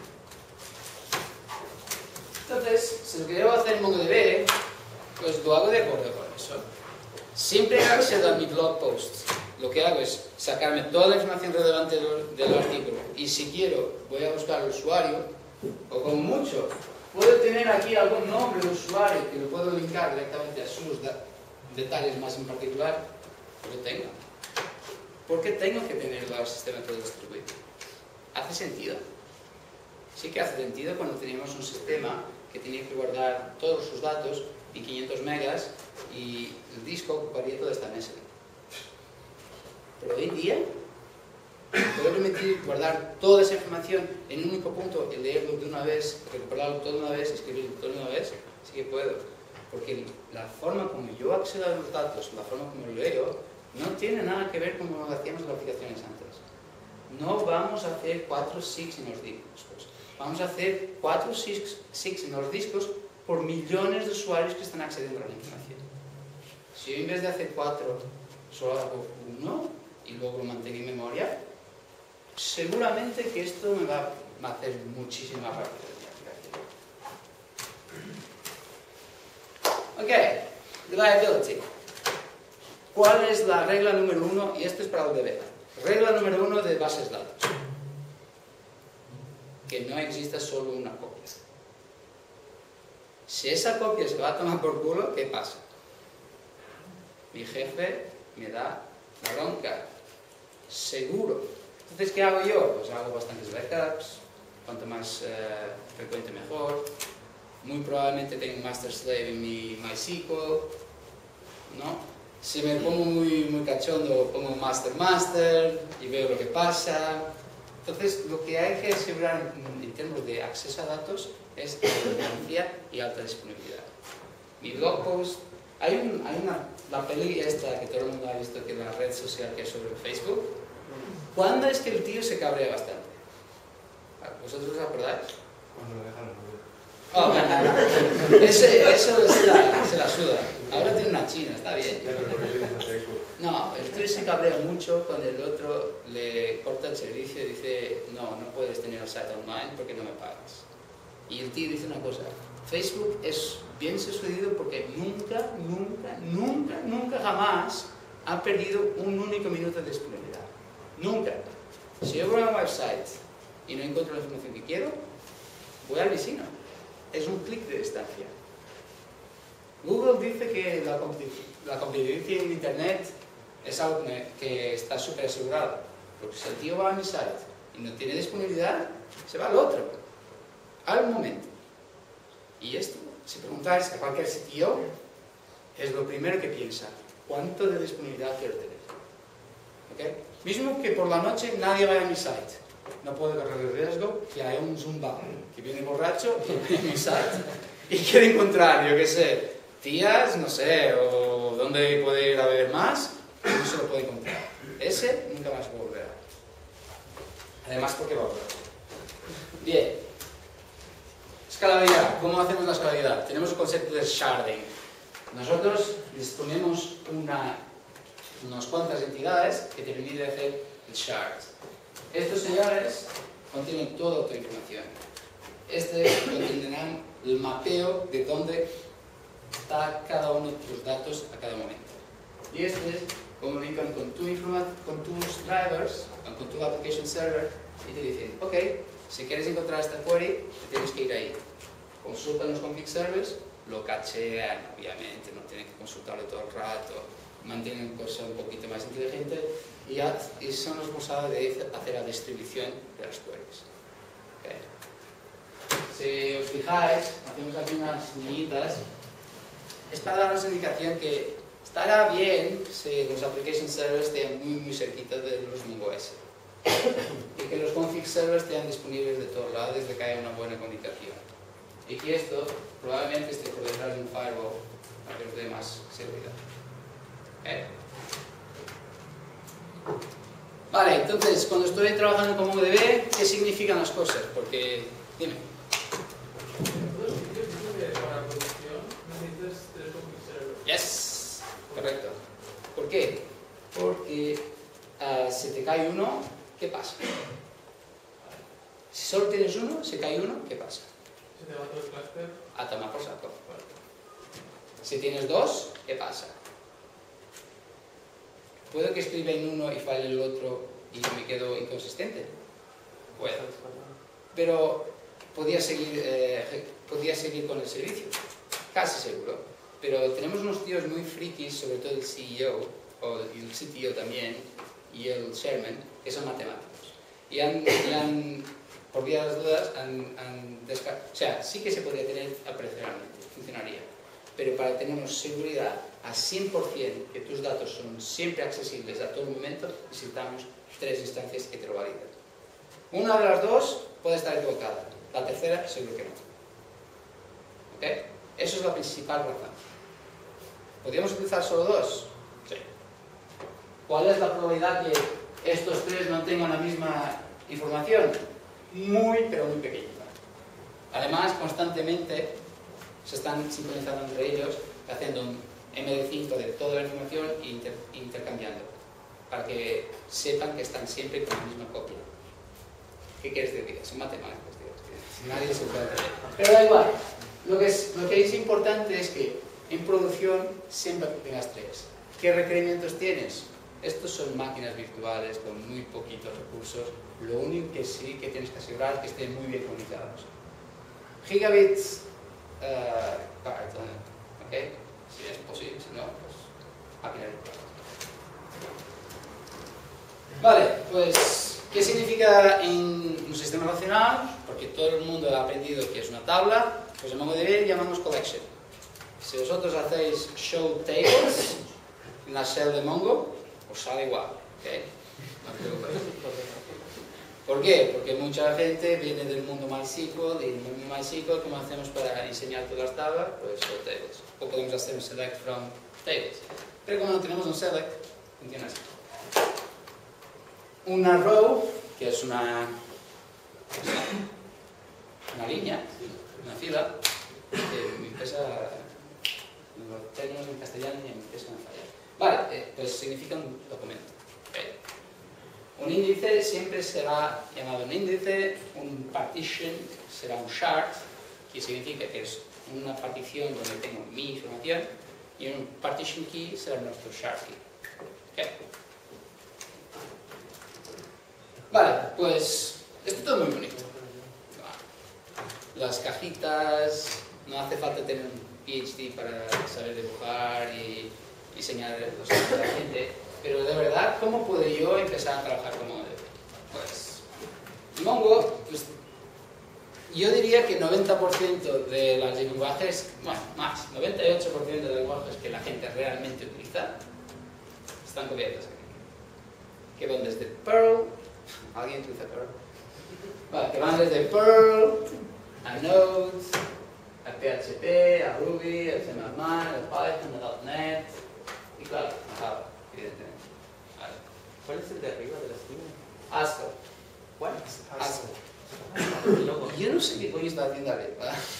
Entonces, si lo que debo hacer en MongoDB, pues lo hago de acuerdo con eso. Siempre que accedo a mi blog post, lo que hago es sacarme toda la información relevante del, del artículo. Y si quiero, voy a buscar al usuario, o como mucho, puedo tener aquí algún nombre de usuario que lo puedo linkar directamente a sus detalles más en particular, lo tengo. ¿Por qué tengo que tener el sistema todo distribuido? ¿Hace sentido? Sí que hace sentido cuando teníamos un sistema que tenía que guardar todos sus datos en quinientos megas y el disco ocuparía toda esta mesa. Pero hoy en día, puedo permitir guardar toda esa información en un único punto y leerlo de una vez, recuperarlo todo de una vez, escribirlo todo de una vez, sí que puedo. Porque la forma como yo accedo a los datos, la forma como lo leo, no tiene nada que ver con como lo hacíamos las aplicaciones antes. No vamos a hacer cuatro seeks en los discos. Vamos a hacer cuatro seeks en los discos por millones de usuarios que están accediendo a la información. Si yo en vez de hacer cuatro, solo hago uno y luego lo mantengo en memoria, seguramente que esto me va a hacer muchísima parte de mi aplicación. Ok, reliability. ¿Cuál es la regla número uno? Y esto es para el D B. Regla número uno de bases de datos. Que no exista solo una copia. Si esa copia se va a tomar por culo, ¿qué pasa? Mi jefe me da la bronca. Seguro. Entonces, ¿qué hago yo? Pues hago bastantes backups. Cuanto más eh, frecuente, mejor. Muy probablemente tengo un master slave en mi MySQL. ¿No? Si me pongo muy, muy cachondo, pongo un master master y veo lo que pasa. Entonces, lo que hay que asegurar en, en términos de acceso a datos es redundancia y alta disponibilidad. Mi blog post, hay, un, hay una, la peli esta que todo el mundo ha visto, que es la red social que es sobre Facebook. ¿Cuándo es que el tío se cabrea bastante? ¿Vosotros os acordáis? Cuando lo dejan en Oh, no, no. Ese, eso se la, se la suda. Ahora tiene una china, está bien. No, el tío se cabrea mucho cuando el otro le corta el servicio y dice no, no puedes tener el site online porque no me pagas. Y el tío dice una cosa, Facebook es bien sucedido porque nunca, nunca, nunca, nunca jamás ha perdido un único minuto de disponibilidad. Nunca. Si yo voy a un website y no encuentro la información que quiero, voy al vecino. Es un clic de distancia. Google dice que la, la competencia en Internet es algo que está súper asegurado. Porque si el tío va a mi site y no tiene disponibilidad, se va al otro. Al momento. Y esto, si preguntáis a cualquier sitio, es lo primero que piensa. ¿Cuánto de disponibilidad quiero tener? ¿Okay? Mismo que por la noche nadie vaya a mi site. No puedo correr el riesgo que haya un zumba que viene borracho y viene a mi site y quiere encontrar, yo qué sé, tías, no sé, o dónde puede ir a beber más, no se lo puede encontrar. Ese nunca más volverá. Además, porque va a volver. Bien. Escalabilidad. ¿Cómo hacemos la escalabilidad? Tenemos el concepto de sharding. Nosotros disponemos una, unas cuantas entidades que te permiten hacer el shard. Estos señores contienen toda tu información. Este contendrán el mapeo de dónde está cada uno de tus datos a cada momento. Y este comunican con, tu con tus drivers, con tu application server, y te dicen, ok, si quieres encontrar esta query, tienes que ir ahí. Consultan los config servers, lo cachean, obviamente, no tienen que consultarlo todo el rato, mantienen cosas un poquito más inteligentes y, y son responsables de hacer la distribución de las queries. Okay. Si os fijáis, hacemos aquí unas niñitas, es para darnos indicación que estará bien si los application servers estén muy muy cerquita de los MongoOS y que los config servers estén disponibles de todos lados desde que haya una buena comunicación y que esto probablemente esté por detrás de un firewall para que nos dé más seguridad. ¿Okay? Vale, entonces, cuando estoy trabajando con MongoDB, ¿qué significan las cosas? Porque, dime. Para producción necesitas tres server. Yes, correcto. ¿Por qué? Porque uh, si te cae uno, ¿qué pasa? Si solo tienes uno, se cae uno, ¿qué pasa? Si te va todo el cluster. A tomar por saco. Si tienes dos, ¿qué pasa? ¿Puedo que escriba en uno y falle el otro y me quedo inconsistente? Puedo. Pero podía seguir, eh, podía seguir con el servicio, casi seguro. Pero tenemos unos tíos muy frikis, sobre todo el C E O, o el C T O también, y el Chairman, que son matemáticos. Y han, y han por vía de las dudas, han, han descartado. O sea, sí que se podría tener operacionalmente, funcionaría. Pero para tener seguridad a cien por cien que tus datos son siempre accesibles a todo momento, necesitamos tres instancias que te lo validen. Una de las dos puede estar equivocada, la tercera seguro que no. ¿Ok? Eso es la principal razón. ¿Podríamos utilizar solo dos? Sí. ¿Cuál es la probabilidad que estos tres no tengan la misma información? Muy, pero muy pequeña. Además, constantemente se están sincronizando entre ellos, haciendo un M D cinco de toda la información e inter intercambiando, para que sepan que están siempre con la misma copia. ¿Qué quieres decir? Son matemáticos, tío. Nadie se puede entender. Pero da igual. Lo que, es, lo que es importante es que en producción siempre tengas tres. ¿Qué requerimientos tienes? Estos son máquinas virtuales con muy poquitos recursos. Lo único que sí que tienes que asegurar es que estén muy bien comunicados. Gigabits uh, cards, ¿ok? Si es posible, si no, pues máquinas virtuales. Vale, pues, ¿qué significa en un sistema relacional? Porque todo el mundo ha aprendido que es una tabla, pues en MongoDB llamamos collection. Si vosotros hacéis show tables en la shell de Mongo, os sale igual, ¿ok? No os preocupéis. ¿Por qué? Porque mucha gente viene del mundo MySQL y en el mundo MySQL, ¿cómo hacemos para enseñar todas las tablas? Pues show tables. O podemos hacer un select from tables. Pero como no tenemos un select, funciona así. Una row, que es una, una línea, una fila, que me empieza, los términos en castellano y me empiezan a fallar. Vale, eh, pues significa un documento. Okay. Un índice siempre será llamado un índice, un partition será un shard, que significa que es una partición donde tengo mi información, y un partition key será nuestro shard key. Okay. Vale, pues esto es todo muy bonito. Las cajitas, no hace falta tener un P H D para saber dibujar y diseñar los ojos de la gente, pero de verdad, ¿cómo puedo yo empezar a trabajar con MongoDB? Pues, Mongo, pues, yo diría que noventa por ciento de los lenguajes, bueno, más, noventa y ocho por ciento de los lenguajes que la gente realmente utiliza están cubiertos aquí. Que van desde Perl, ¿alguien utiliza Perl? Vale, que van desde Perl a Node, a P H P, a Ruby, a C más más, a Python, a .NET y claro, a Java, evidentemente. Vale. ¿Cuál es el de arriba de la esquina? Haskell. ¿Cuál? Haskell. Yo no sé qué coño está haciendo Ale,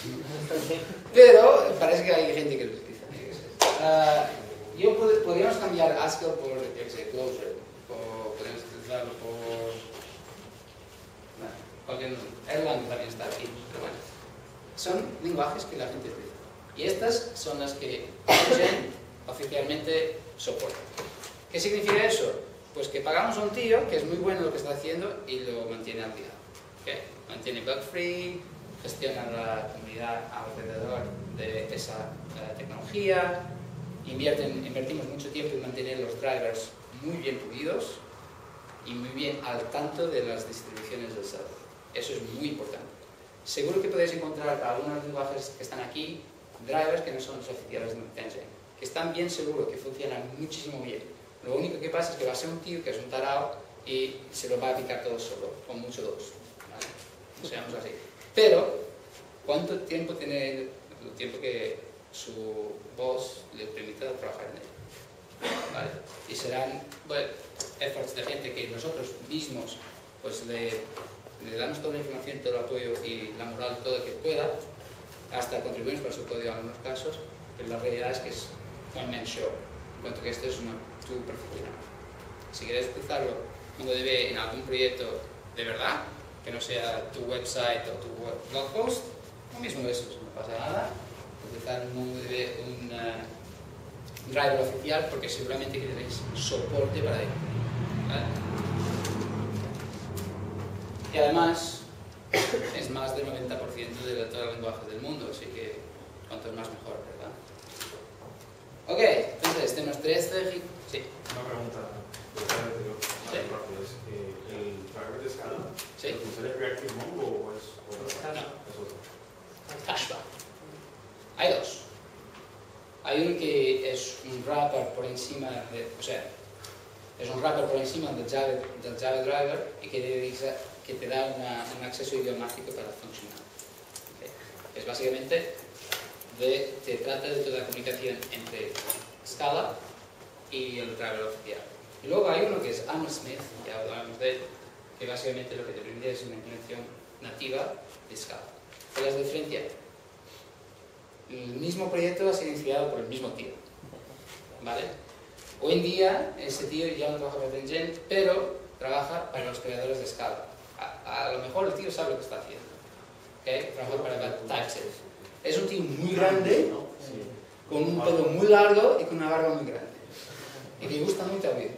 pero parece que hay gente que lo utiliza. Uh, yo pod podríamos cambiar Haskell por, yo qué sé, Clojure, o podríamos utilizarlo por... Bueno, cualquier... Erlang también está aquí, pero bueno. Son lenguajes que la gente utiliza. Y estas son las que Engine oficialmente soporta. ¿Qué significa eso? Pues que pagamos a un tío que es muy bueno en lo que está haciendo y lo mantiene al día. ¿Okay? Mantiene bug free, gestiona la comunidad alrededor de esa uh, tecnología, invierten, invertimos mucho tiempo en mantener los drivers muy bien pulidos y muy bien al tanto de las distribuciones del server. Eso es muy importante. Seguro que podéis encontrar algunos lenguajes que están aquí, drivers que no son los oficiales de Engine, que están bien seguros, que funcionan muchísimo bien. Lo único que pasa es que va a ser un tío que es un tarao y se lo va a aplicar todo solo, con mucho dos. ¿Vale? No seamos así. Pero, ¿cuánto tiempo tiene el tiempo que su boss le permita trabajar en ello? ¿Vale? serán bueno, efforts de gente que nosotros mismos pues le, le damos toda la información, todo el apoyo y la moral, todo lo que pueda, hasta contribuimos para su código en algunos casos, pero la realidad es que es one man show, en cuanto que esto es una tu profesional. Si quieres utilizarlo MongoDB en algún proyecto de verdad, que no sea tu website o tu blog post, lo mismo eso, no pasa nada. Utilizar MongoDB un uh, driver oficial porque seguramente que tenéis soporte para ello. ¿Vale? Y además es más del noventa por ciento de todos los lenguajes del mundo, así que cuanto más mejor, ¿verdad? Ok, entonces tenemos tres... Sí. Una pregunta. Sí. ¿El driver de Scala? Sí. ¿Funciona Reactive Mongo o es otro? No. Es otro. Cashback. Hay dos. Hay uno que es un wrapper por encima de, o sea, es un wrapper por encima del Java, del Java Driver y que te, dice, que te da una, un acceso idiomático para funcionar. ¿Okay? Es básicamente, de, te trata de toda la comunicación entre Scala y el driver oficial. Y luego hay uno que es Hammersmith, ya hablamos de él, que básicamente lo que te permite es una implementación nativa de Scala. ¿Cuál es la diferencia? El mismo proyecto ha sido iniciado por el mismo tío, ¿vale? Hoy en día ese tío ya no trabaja para Gen, pero trabaja para los creadores de Scala. A, a lo mejor el tío sabe lo que está haciendo, ¿okay? Trabaja para TypeSafe. Es un tío muy grande, con un pelo muy largo y con una barba muy grande. Y que gusta mucho a mí.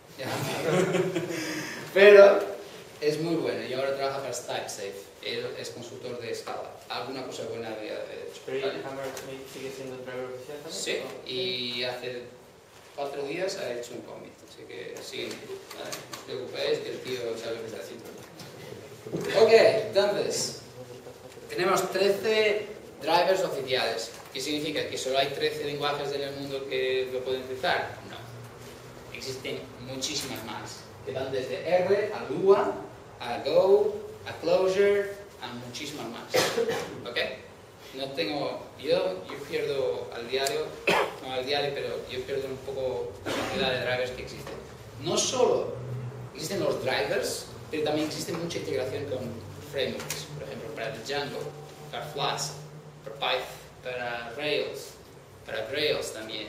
Pero es muy bueno y ahora trabaja para TypeSafe. Él es consultor de Scala. Alguna cosa buena había hecho. ¿Pero Hammersmith sigue siendo el driver oficial también? Sí, y hace cuatro días ha hecho un commit. Así que sí, ¿vale? No os preocupéis que el tío sabe lo que está haciendo. Ok, entonces, tenemos trece drivers oficiales. ¿Qué significa? ¿Que solo hay trece lenguajes en el mundo que lo pueden utilizar? No. Existen muchísimas más. Que van desde R a Lua, a Go, a Clojure, a muchísimas más. ¿Ok? No tengo... Yo, yo pierdo al diario, no al diario, pero yo pierdo un poco la cantidad de drivers que existen. No solo existen los drivers, pero también existe mucha integración con frameworks. Por ejemplo, para Django, para Flask, para Python, para Rails, para Rails también.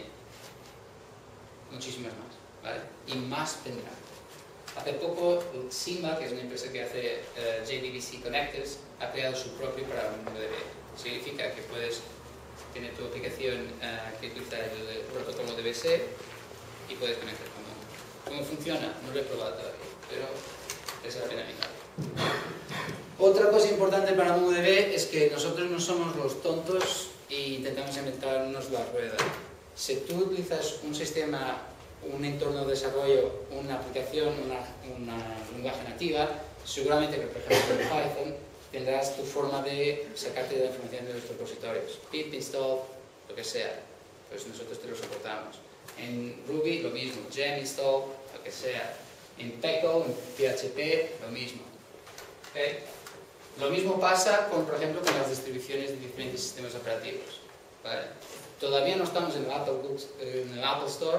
Muchísimas más, ¿vale? Y más vendrán. Hace poco, Sima, que es una empresa que hace uh, J D B C Connectors, ha creado su propio para MongoDB. Significa que puedes tener tu aplicación uh, que utiliza el, el protocolo D B C y puedes conectar con Mongo. ¿Cómo funciona? No lo he probado todavía, pero es la pena mirar. Otra cosa importante para MongoDB es que nosotros no somos los tontos e intentamos inventarnos la rueda. Si tú utilizas un sistema, un entorno de desarrollo, una aplicación, una, una lenguaje nativa, seguramente que, por ejemplo, en Python tendrás tu forma de sacarte la información de los repositorios. Pip install, lo que sea, pues nosotros te lo soportamos. En Ruby lo mismo, gem install, lo que sea. En Peckle, en P H P, lo mismo. ¿Okay? Lo mismo pasa, con, por ejemplo, con las distribuciones de diferentes sistemas operativos. ¿Vale? Todavía no estamos en el Apple, en el Apple Store.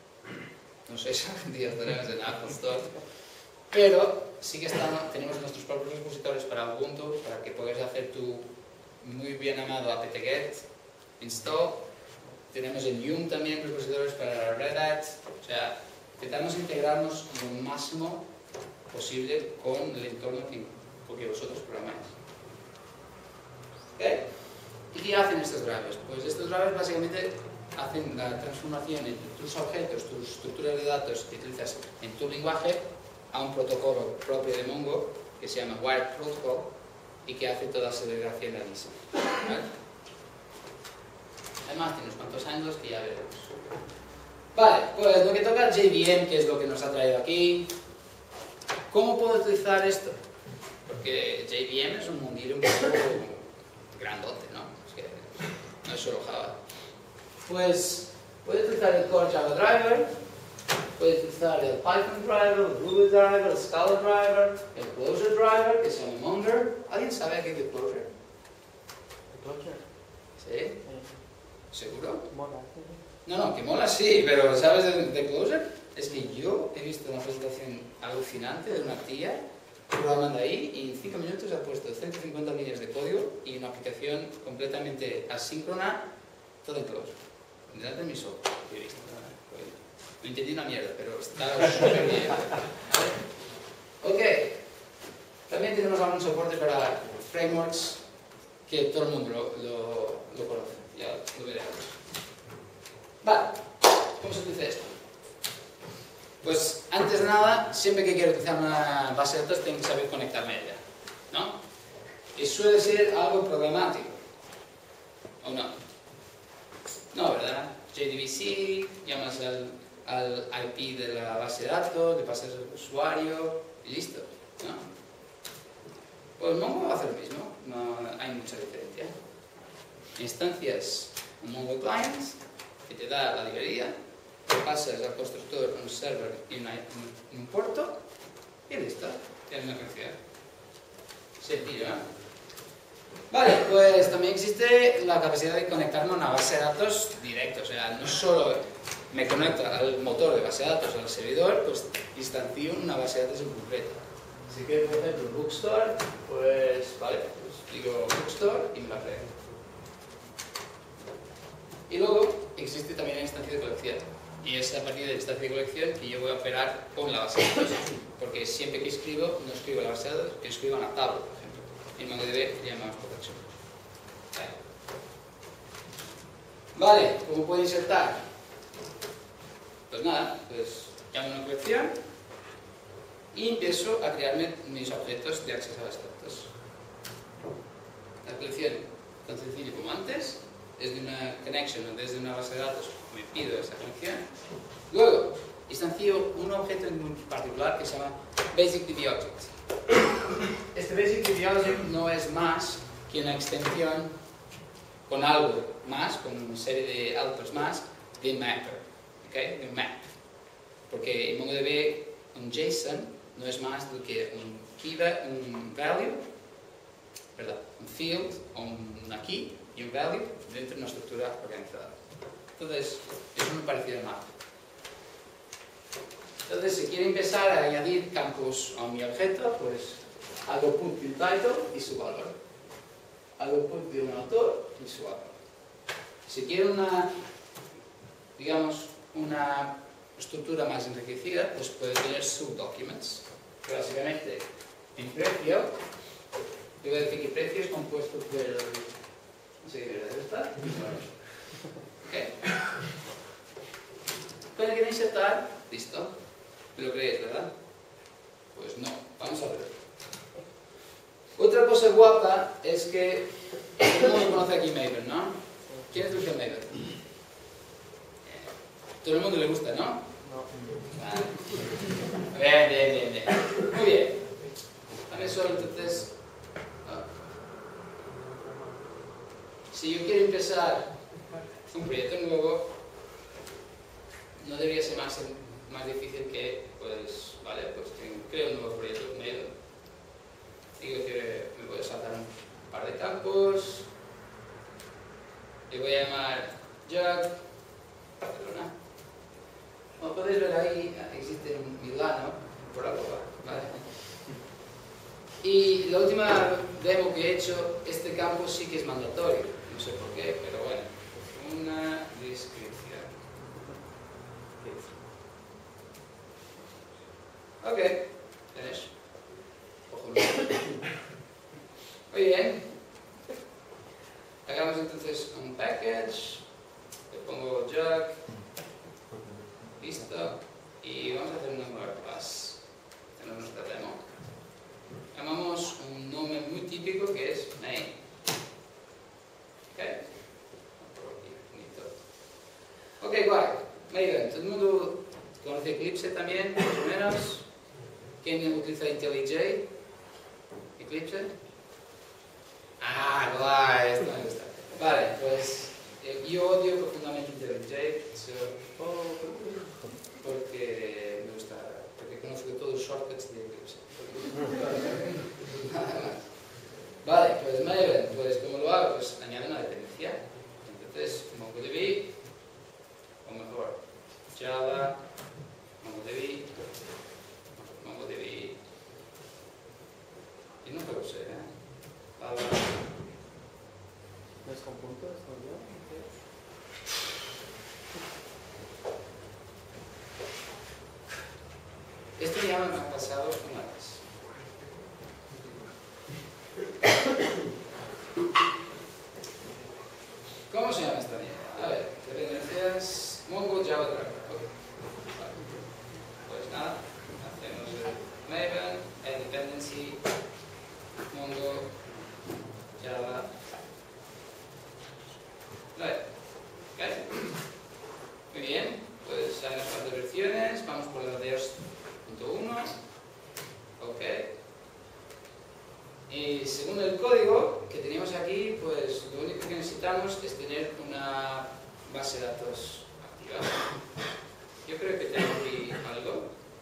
No sé si algún día estaremos en el Apple Store. Pero sí que estamos, tenemos nuestros propios repositorios para Ubuntu, para que puedas hacer tu muy bien amado apt-get install. Tenemos en Yum también repositorios para Red Hat. O sea, intentamos integrarnos lo máximo posible con el entorno que, que vosotros programáis. ¿Okay? ¿Y qué hacen estos drivers? Pues estos drivers básicamente hacen la transformación entre tus objetos, tus estructuras de datos que utilizas en tu lenguaje a un protocolo propio de Mongo que se llama Wired Protocol y que hace toda la segregación de la misma. ¿Vale? Además tiene unos cuantos ángulos que ya veremos. Vale, pues lo que toca J V M, que es lo que nos ha traído aquí. ¿Cómo puedo utilizar esto? Porque J V M es un mundillo un poco grandote, ¿no? Es que no es solo Java. Pues puedo utilizar el Core Java Driver, puedo utilizar el Python Driver, el Ruby Driver, el Scala Driver, el Clojure Driver, que se llama Monger. ¿Alguien sabe qué es el Clojure? ¿El Clojure? ¿Sí? ¿Seguro? Mola. No, no, que mola sí, pero ¿sabes de, de Clojure? es que yo he visto una presentación alucinante de una tía programando ahí y en cinco minutos ha puesto ciento cincuenta líneas de código y una aplicación completamente asíncrona, todo en close. Delante de mis ojos. Yo he visto, no entendí una mierda, pero está súper bien. Ok. También tenemos algún soporte para frameworks que todo el mundo lo, lo, lo conoce. Ya lo veremos. Vale. ¿Cómo se utiliza esto? Pues antes de nada, siempre que quiero utilizar una base de datos tengo que saber conectarme a ella, ¿no? Y suele ser algo problemático, ¿o no? No, ¿verdad? J D B C, llamas al, al I P de la base de datos, le pasas al usuario y listo, ¿no? Pues Mongo va a hacer lo mismo, no hay mucha diferencia. Instancias un Mongo Clients que te da la librería, pasas al constructor un server y una, un, un puerto y listo, tienes una canción. Sencillo, ¿eh? Vale, pues también existe la capacidad de conectarme a una base de datos directa, o sea, no solo me conecto al motor de base de datos, al servidor, pues instancio una base de datos en concreto. Si quiero, por ejemplo, Bookstore, pues vale, pues digo Bookstore y me la creo. Y luego existe también la instancia de colección. Y es a partir de la instancia de colección que yo voy a operar con la base de datos. Porque siempre que escribo, no escribo la base de datos, que escribo una tabla, por ejemplo. Y en MongoDB llamamos collection. Vale, ¿cómo puedo insertar? Pues nada, pues llamo una colección y empiezo a crearme mis objetos de acceso a base de datos. La colección, tan sencillo como antes, desde una connection o desde una base de datos me pido esa conexión. Luego, instancio un objeto en particular que se llama BasicDBObject. Este BasicDBObject no es más que una extensión con algo más, con una serie de altos más, de mapper, ¿okay? De un map. Porque en MongoDB un JSON no es más do que un, key, un value, perdón, un field o una key y un value dentro de una estructura organizada. Entonces, es muy parecido a map. Entonces, si quiero empezar a añadir campos a mi objeto, pues hago put de un title y su valor. Hago put de un autor y su valor. Si quiero una, digamos, una estructura más enriquecida, pues puede tener subdocuments. Que básicamente, en precio, yo voy a decir que precio es compuesto por el... No sé qué debería estar. Okay. Cuando quiero insertar, listo. ¿Me lo creéis, verdad? Pues no, vamos a ver. Otra cosa guapa es que todo el mundo conoce aquí Maven, ¿no? ¿Quién utiliza Maven? Todo el mundo le gusta, ¿no? No. Ah. Bien, bien, bien, bien. Muy bien. También solo entonces... Ah. Si yo quiero empezar un proyecto nuevo, no debería ser más, más difícil que, pues, vale, pues creo un nuevo proyecto con Maven. Digo que me voy a saltar un par de campos. Le voy a llamar Jug Barcelona. Como podéis ver ahí, existe un Milano por la boca, ¿vale? Y la última demo que he hecho, este campo sí que es mandatorio. No sé por qué, pero bueno. Una descripción. Ok, tenéis. Muy bien. Hagamos entonces un package. Le pongo Jug. Listo. Y vamos a hacer un number class. Tenemos nuestra demo. Llamamos un nombre muy típico que es main. Ok. Ok, guay. Maven. Todo el mundo conoce Eclipse también, más o menos. ¿Quién utiliza IntelliJ? ¿Eclipse? Ah, guay, esto me gusta. Vale, pues eh, yo odio profundamente IntelliJ so, oh, porque me gusta, porque conozco todos los shortcuts de Eclipse. Vale, pues Maven, pues ¿cómo lo hago? Pues añade una dependencia. Entonces, MongoDB, o mejor, Java, sé. ¿eh? La verdad. ¿No es con puntos? ¿No yo? Esto ya me ha pasado una vez. ¿Cómo se llama esta línea? A ver, dependencias Mongo Java Driver. Okay. Vale. Pues nada, hacemos el Maven, el dependency Mongo Java. Vale. ¿Vale? Muy bien, pues hay unas cuantas versiones, vamos por la de dos punto uno. Ok. Y según el código que tenemos aquí, pues lo único que necesitamos es tener una base de datos activa. Yo creo que tengo aquí algo.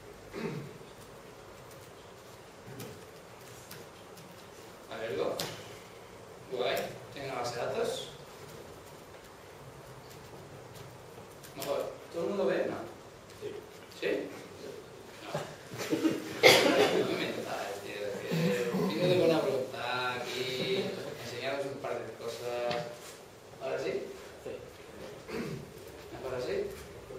A verlo. Guay. Tengo una base de datos. Mejor. ¿Todo el mundo ve? No. Sí. ¿Sí? No. No me mentáis, tío. Que yo tengo una pregunta aquí. Enseñaros un par de cosas. ¿Ahora sí? Sí. ¿Mejor así?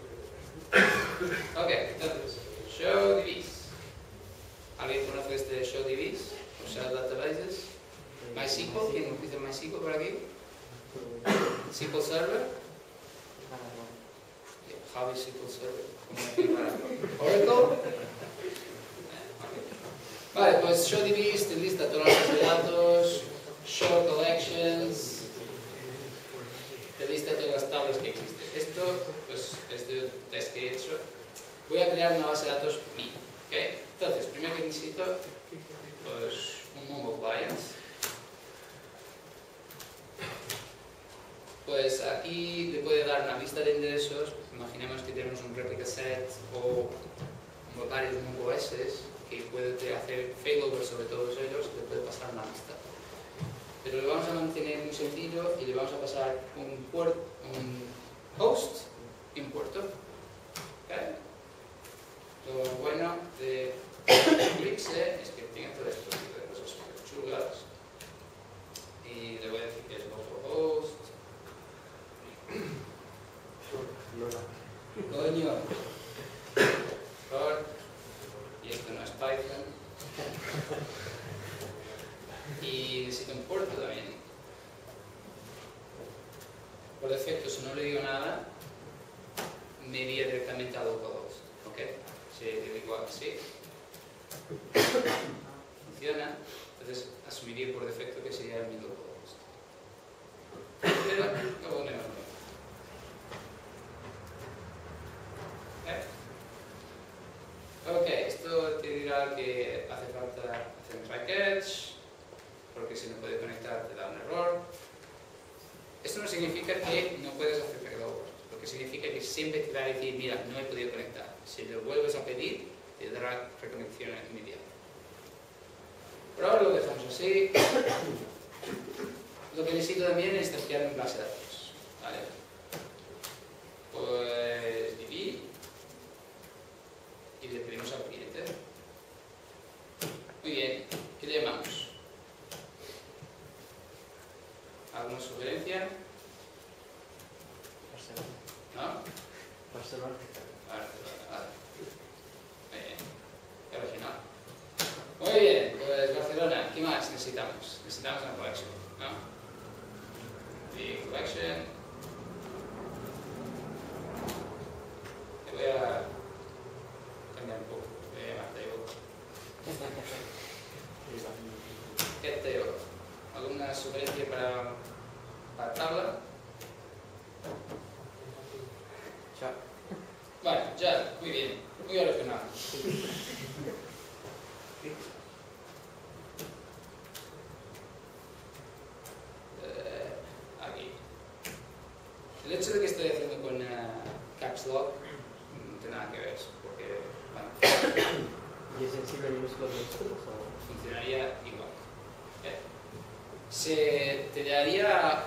Ok, entonces, show D Bs. ¿Alguien conoce este show D Bs? O sea, databases. MySQL, ¿quién dice MySQL por aquí? S Q L Server. Ah, no. How is S Q L Server? Oracle. Vale, pues show D Bs te lista todas las bases de datos, show collections, te lista todas las tablas que existen. Esto, pues, es de un test que he hecho. Voy a crear una base de datos mía. ¿Okay? Entonces, primero que necesito, pues, un Mongo client. Pues aquí le puede dar una lista de enderezos. Imaginemos que tenemos un replica set o varios Mongo O S que puede hacer failover sobre todos ellos, le puede pasar una lista. Pero le vamos a mantener muy sencillo y le vamos a pasar un, puerto, un host y un puerto. ¿Okay? Lo bueno de Eclipse es que tiene todo esto tipo de cosas súper chulas. Y le voy a decir que es localhost. Coño. Por. Y esto no es Python. Y necesito un puerto también. Por defecto, si no le digo nada, me iría directamente a localhost. ¿Ok? Si le digo así, funciona. Entonces asumiría por defecto que sería mi localhost. Pero no ponemos nada. Ok, esto te dirá que hace falta hacer un package, porque si no puede conectar te da un error. Esto no significa que no puedes hacer failover, lo que significa que siempre te va a decir, mira, no he podido conectar. Si lo vuelves a pedir, te dará reconexión inmediata. Por ahora lo dejamos así. Lo que necesito también es testear en base de datos. ¿Vale? Pues D B. Y le pedimos al cliente. Muy bien, ¿qué le llamamos? ¿Alguna sugerencia? Barcelona. ¿No? Barcelona. Vale, vale. Muy bien. Qué original. Muy bien, pues Barcelona, ¿qué más necesitamos? Necesitamos una collection, ¿no? The collection. Te voy a cambiar un poco. Voy a llamarte yo. ¿Qué te digo? ¿Alguna sugerencia para, para tabla? Ya. Vale, ya, muy bien. Muy original. Eh, aquí. El hecho de que estoy haciendo con uh, Caps Lock no tiene nada que ver, porque bueno, ¿Y es en sí minúsculos minúsculos o...? funcionaría igual. ¿Eh? Se te daría...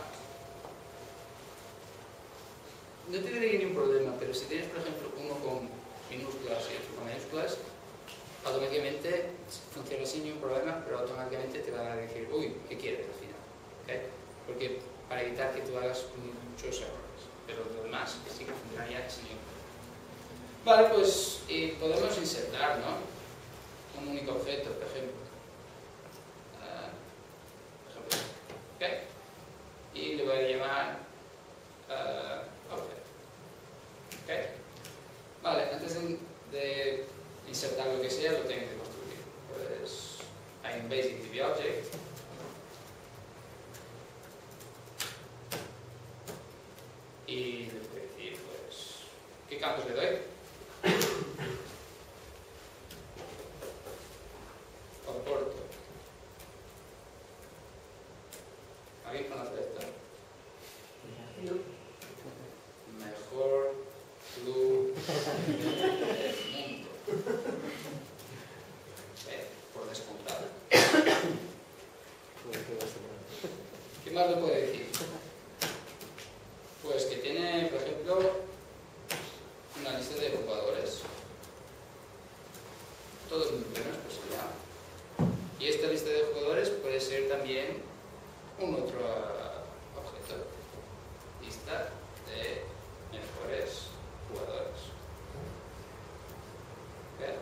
No te daría ningún problema, pero si tienes, por ejemplo, uno con minúsculas y otro con mayúsculas, automáticamente funciona sin ningún problema, pero automáticamente te van a decir, uy, ¿qué quieres al final? ¿Okay? Porque para evitar que tú hagas muchos errores, pero lo demás sí que funcionaría sin ningún problema. Vale, pues y podemos insertar, ¿no? Un único objeto, por ejemplo. Uh, por ejemplo, ¿okay? Y le voy a llamar uh, objeto. ¿Okay? Vale, antes de, de insertar lo que sea, lo tengo que construir. Pues hay un basic D B object. Y le voy a decir, pues, ¿qué campos le doy? Comporto. ¿Alguien conoce esto? Mejor club del mundo. Eh, por descontado. ¿Qué más le puedo decir? Pues que tiene, por ejemplo, una lista de jugadores. Todos muy buenos, pues ya. Y esta lista de jugadores puede ser también un otro uh, objeto. Lista de mejores jugadores. ¿Okay?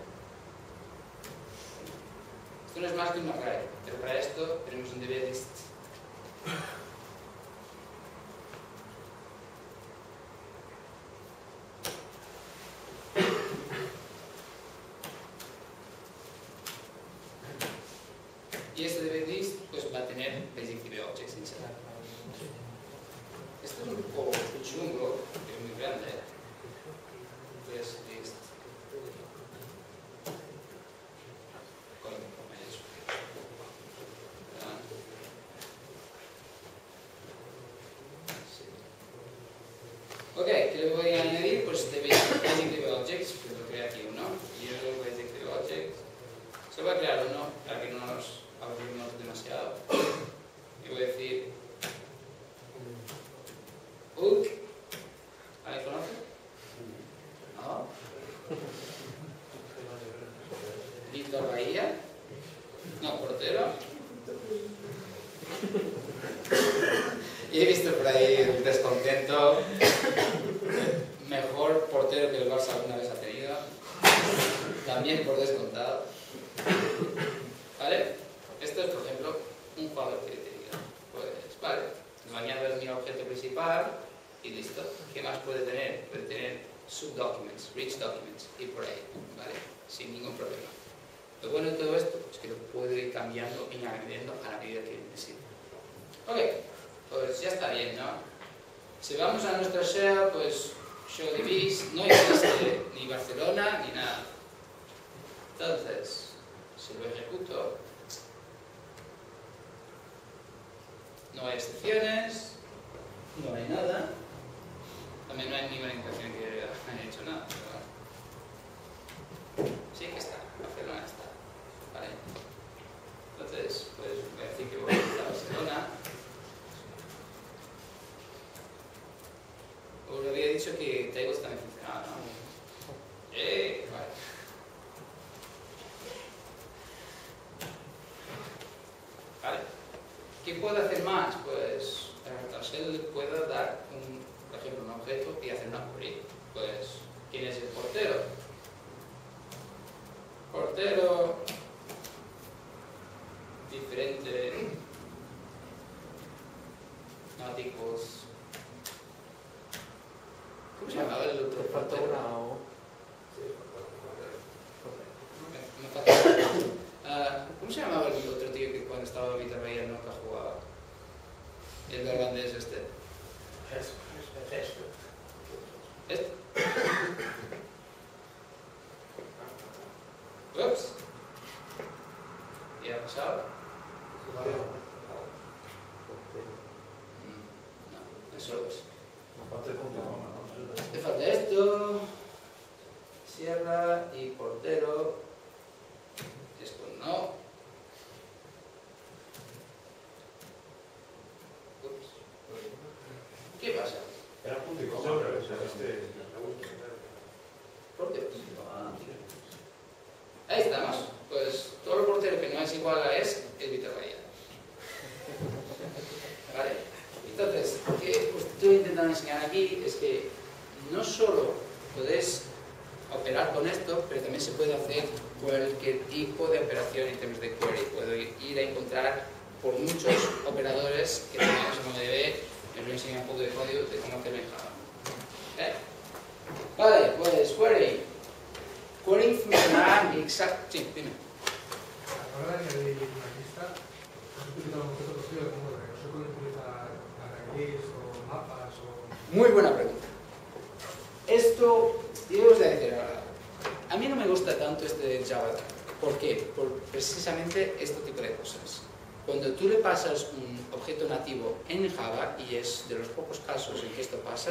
Esto no es más que un array, pero para esto tenemos un dblist. Y este dblist pues va a tener basic D B objects inside. Esto es un poco chungo, pero muy grande. Pues list. Con mayúsculas. Ok, ¿qué le voy a añadir? Pues de basic D B objects, pues lo creé aquí uno. Y yo basic D B objects. Se va a crear uno para que no nos abrimos demasiado. Y voy a decir hook. ¿Alguien conoce? ¿No? Víctor Bahía. No, portero. Y he visto por ahí un descontento. Mejor portero que el Barça alguna vez ha tenido. También por descontado. ¿Vale? Esto es, por ejemplo, un jugador que te diga. Pues, vale, lo añado en mi objeto principal y listo. ¿Qué más puede tener? Puede tener subdocuments, rich documents y por ahí, ¿vale? Sin ningún problema. Lo bueno de todo esto es que lo puedo ir cambiando y añadiendo a la medida que necesite. Ok, pues ya está bien, ¿no? Si vamos a nuestra shell, pues showDBs no existe ni Barcelona ni nada. Entonces, si lo ejecuto, no hay excepciones, no hay nada. También no hay ninguna indicación que haya hecho nada. Pero sí que está, Barcelona está. Vale. Entonces, pues voy a decir que voy a Barcelona. Os había dicho que tables también funcionaba, ¿no? ¡Eh! Vale. Vale. ¿Qué puedo hacer más? Pues al shell le puedo dar, un, por ejemplo, un objeto y hacer una query. Pues, ¿quién es el portero? Portero diferente not equals. ¿Cómo se llamaba el otro Te faltó portero? una O. Me, me falta. Uh, ¿Cómo se llamaba el otro tío que cuando estaba Víctor Bahía nunca jugaba? El holandés este. ¿Este? Ups. ¿Y ha pasado? Mm, no, eso es. Te falta esto. Sierra y portero. Esto no. Ups. ¿Qué pasa? Era punto y coma, pero este... ¿Por qué? Ahí estamos. Pues todo el portero cuál es el bit array. ¿Vale? Entonces, lo que os estoy intentando enseñar aquí es que no solo podéis operar con esto, pero también se puede hacer cualquier tipo de operación en términos de query. Puedo ir a encontrar por muchos operadores que tenemos en MongoDB. Os voy a enseñar un poco de código de cómo hacerlo en Java. ¿Okay? Vale, pues query. Query funcionará exacto. Sí, dime. A la hora de añadir una lista, ¿has utilizado un objeto construido de MongoDB? ¿No se puede utilizar arrays o mapas o...? Muy buena pregunta. Esto, yo os voy a decir la verdad. A mí no me gusta tanto este de Java. ¿Por qué? Por precisamente este tipo de cosas. Cuando tú le pasas un objeto nativo en Java, y es de los pocos casos en que esto pasa,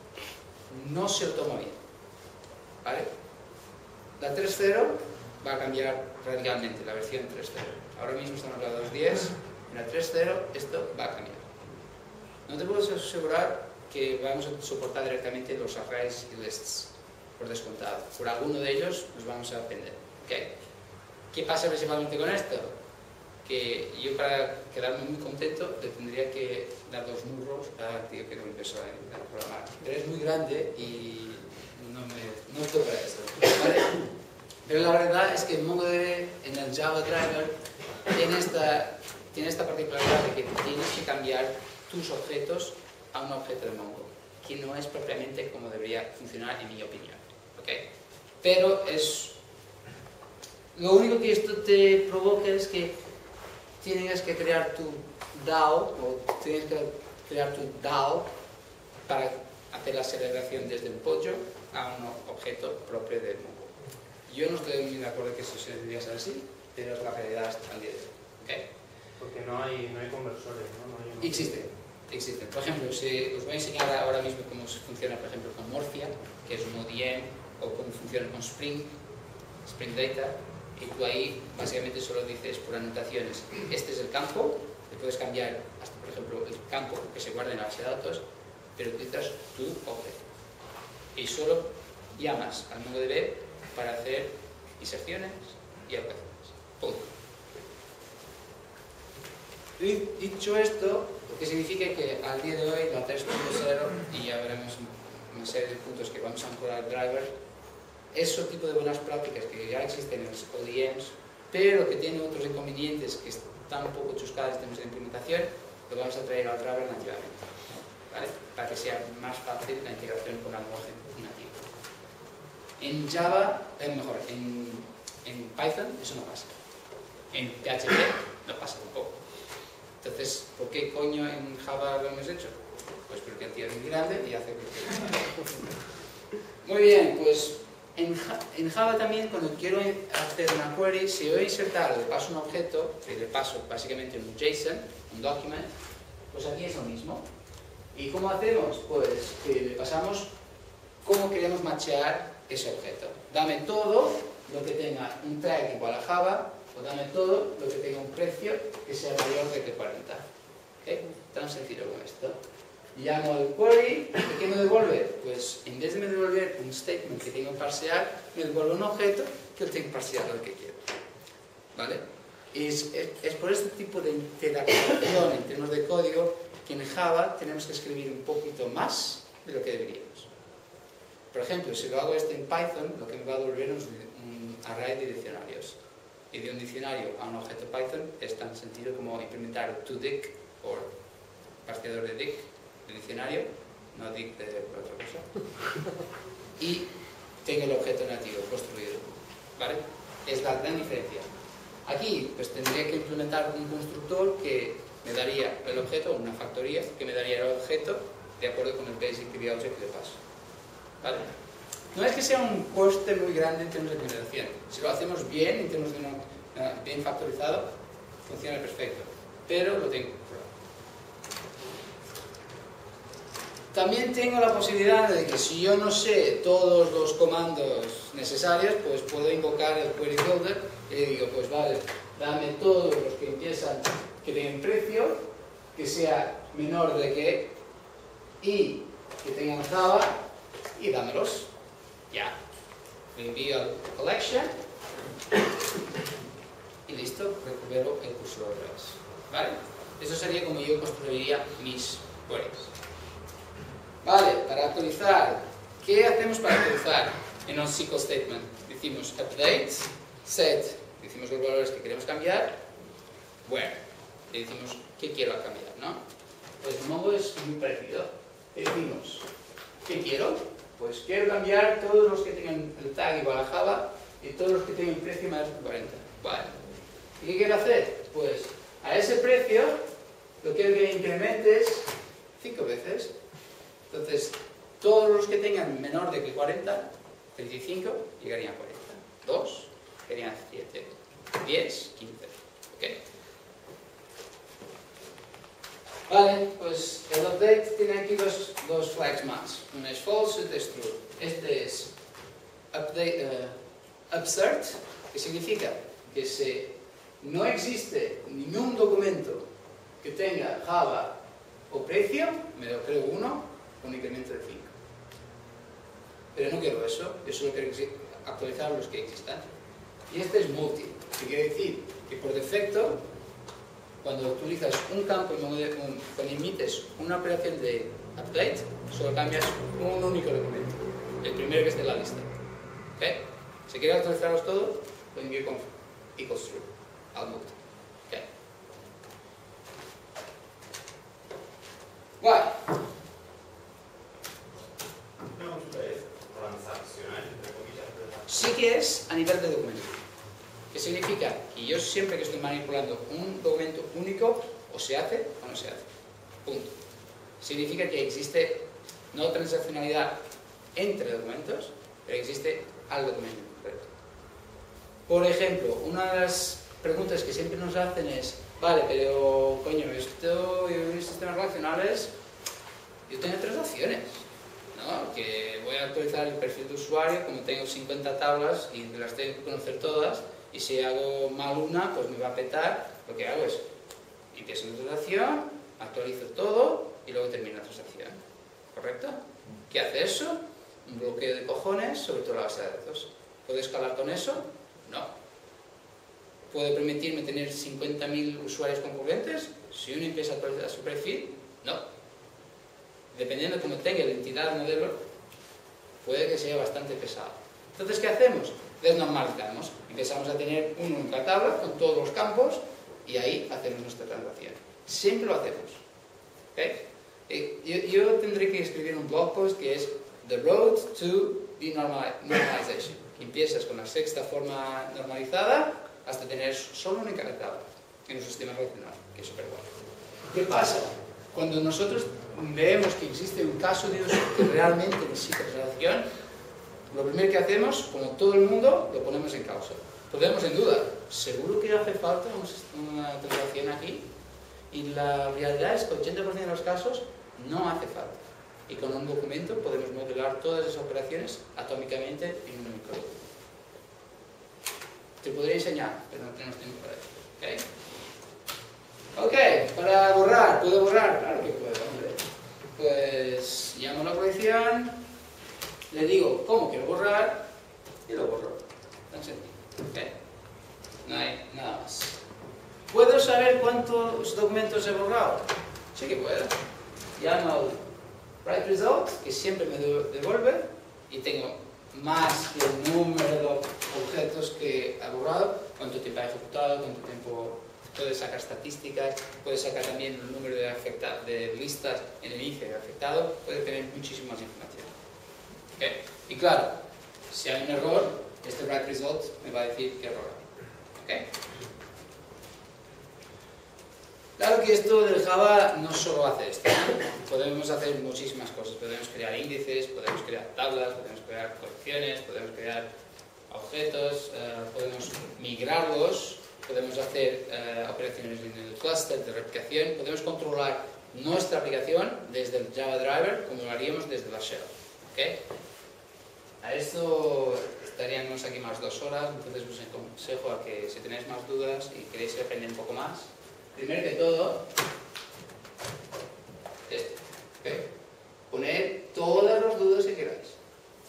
no se lo toma bien. ¿Vale? La tres punto cero va a cambiar radicalmente, la versión tres punto cero. Ahora mismo estamos en la dos punto diez, en la tres punto cero esto va a cambiar. No te puedo asegurar que vamos a soportar directamente los arrays y lists, por descontado. Por alguno de ellos nos vamos a aprender. ¿Okay? ¿Qué pasa principalmente con esto? Que yo, para quedarme muy contento, le tendría que dar dos murros al tío que no empezó a programar. Pero es muy grande y no me no toca esto. ¿Vale? Pero la verdad es que MongoDB en el Java Driver tiene esta, tiene esta particularidad de que tienes que cambiar tus objetos a un objeto de Mongo, que no es propiamente como debería funcionar en mi opinión. ¿Okay? Pero es... Lo único que esto te provoca es que tienes que crear tu DAO, o tienes que crear tu DAO para hacer la celebración desde el pollo a un objeto propio de Mongo. Yo no estoy muy de acuerdo que eso se debería ser así, pero es la realidad hasta el día de hoy. ¿Okay? Porque no hay, no hay conversores, ¿no? No hay un... Existen, existen. Por ejemplo, si os voy a enseñar ahora mismo cómo funciona, por ejemplo, con Morphia, que es un O D M, o cómo funciona con Spring, Spring Data, y tú ahí básicamente solo dices por anotaciones, este es el campo, le puedes cambiar hasta, por ejemplo, el campo que se guarda en la base de datos, pero utilizas tu objeto. Y solo llamas al MongoDB para hacer inserciones y operaciones. Punto. Dicho esto, lo que significa que al día de hoy la tres punto cero, y ya veremos una serie de puntos que vamos a mejorar el driver, ese tipo de buenas prácticas que ya existen en los O D Ms, pero que tienen otros inconvenientes que están un poco chuscadas en términos de implementación, lo vamos a traer al driver nativamente, ¿vale? Para que sea más fácil la integración con el lenguaje nativo. En Java, es mejor, en, en Python eso no pasa. En P H P no pasa tampoco. Entonces, ¿por qué coño en Java lo hemos hecho? Pues porque el tío es muy grande y hace que... Muy bien, pues en, en Java también, cuando quiero hacer una query, si voy a insertar, le paso un objeto, y le paso básicamente un JSON, un document, pues aquí es lo mismo. ¿Y cómo hacemos? Pues que le pasamos cómo queremos machear ese objeto. Dame todo lo que tenga un tag igual a Java, o dame todo lo que tenga un precio que sea mayor de cuarenta. ¿Okay? Tan sencillo como esto. Llamo al query, ¿y qué me devuelve? Pues en vez de me devolver un statement que tengo que parsear, me devuelve un objeto que yo tengo que parsear lo que quiero. ¿Vale? Es, es, es por este tipo de interacción en términos de código que en Java tenemos que escribir un poquito más de lo que deberíamos. Por ejemplo, si lo hago esto en Python, lo que me va a devolver es un array de diccionarios. Y de un diccionario a un objeto Python es tan sencillo como implementar toDict o parseador de dict de diccionario, no dict de otra cosa, y tengo el objeto nativo construido. ¿Vale? Es la gran diferencia. Aquí pues tendría que implementar un constructor que me daría el objeto, una factoría que me daría el objeto de acuerdo con el basic D B object que le paso. ¿Vale? No es que sea un coste muy grande en términos de implementación. Si lo hacemos bien, en términos de una, uh, bien factorizado, funciona perfecto. Pero lo tengo que probar. También tengo la posibilidad de que si yo no sé todos los comandos necesarios, pues puedo invocar el query builder y le digo, pues vale, dame todos los que empiezan, que tengan precio, que sea menor de que y que tengan Java, y dámelos. Ya. Le envío al collection y listo. listo, recupero el cursor otra vez. ¿Vale? Eso sería como yo construiría mis queries. Vale, para actualizar, ¿qué hacemos para actualizar en un S Q L statement? Decimos update, set, decimos los valores que queremos cambiar, where, y decimos qué quiero cambiar, ¿no? Pues Mongo es muy parecido. Decimos, ¿qué quiero? Pues quiero cambiar todos los que tengan el tag igual a Java y todos los que tengan precio más de cuarenta. Vale. ¿Y qué quiero hacer? Pues a ese precio lo quiero que incrementes cinco veces. Entonces, todos los que tengan menor de que cuarenta, treinta y cinco, llegarían a cuarenta. dos, serían siete. diez, quince. ¿Ok? Vale, pues el update tiene aquí dos, dos flags más. Uno es false y otro es true. Este es update, uh, upsert, que significa que si no existe ningún documento que tenga Java o precio, me lo creo uno con un incremento de cinco. Pero no quiero eso, yo solo quiero actualizar los que existan. Y este es multi, que quiere decir que por defecto, cuando utilizas un campo y cuando emites una operación de update, solo cambias un único documento, el primero que esté en la lista. ¿Okay? Si quieres actualizarlos todos, lo envío con equals true al multi. ¿Okay? Guay. Sí que es a nivel de documento. ¿Qué significa? Que yo siempre que estoy manipulando un documento único, o se hace o no se hace. Punto. Significa que existe no transaccionalidad entre documentos, pero existe al documento en concreto. Por ejemplo, una de las preguntas que siempre nos hacen es, vale, pero coño, esto en sistemas relacionales, yo tengo tres opciones, ¿no? Que voy a actualizar el perfil de usuario, como tengo cincuenta tablas y las tengo que conocer todas, y si hago mal una, pues me va a petar. Lo que hago es, empiezo una transacción, actualizo todo y luego termino la transacción. ¿Correcto? ¿Qué hace eso? Un bloqueo de cojones sobre toda la base de datos. ¿Puedo escalar con eso? No. ¿Puede permitirme tener cincuenta mil usuarios concurrentes? Si uno empieza a actualizar su perfil, no. Dependiendo de cómo tenga la entidad modelo, puede que sea bastante pesado. Entonces, ¿qué hacemos? Desnormalizamos. Empezamos a tener una única tabla con todos los campos y ahí hacemos nuestra transacción. Siempre lo hacemos. ¿Okay? Yo, yo tendré que escribir un blog post que es The Road to Denormalization. Empiezas con la sexta forma normalizada hasta tener solo una única tabla en un sistema relacional, que es súper bueno. ¿Qué pasa? Cuando nosotros vemos que existe un caso de uso que realmente necesita relación, lo primero que hacemos, como todo el mundo, lo ponemos en causa. Ponemos en duda, ¿seguro que hace falta una transacción aquí? Y la realidad es que el ochenta por ciento de los casos no hace falta. Y con un documento podemos modelar todas esas operaciones atómicamente en un único documento. Te podría enseñar, pero no tenemos tiempo para eso. ¿Ok? Ok, para borrar, ¿puedo borrar? Claro que puedo, hombre. Pues llamo a la colección, le digo cómo quiero borrar y lo borro. Tan sencillo. ¿Okay? No hay nada más. ¿Puedo saber cuántos documentos he borrado? Sí que puedo. Llamo al write result, que siempre me devuelve, y tengo más que el número de objetos que he borrado, cuánto tiempo ha ejecutado, cuánto tiempo. Puedes sacar estadísticas, puedes sacar también el número de, afecta, de listas en el I N C E afectado, puedes tener muchísima más información. ¿Okay? Y claro, si hay un error, este write result me va a decir qué error hay. ¿Okay? Claro que esto del Java no solo hace esto, ¿no? Podemos hacer muchísimas cosas, podemos crear índices, podemos crear tablas, podemos crear colecciones, podemos crear objetos, uh, podemos migrarlos, podemos hacer uh, operaciones en el cluster de replicación, podemos controlar nuestra aplicación desde el Java Driver como lo haríamos desde la Shell. ¿Okay? A esto estaríamos aquí más dos horas, entonces os aconsejo a que si tenéis más dudas y queréis aprender un poco más, primero que todo, esto, ¿okay? Poner todas las dudas que queráis.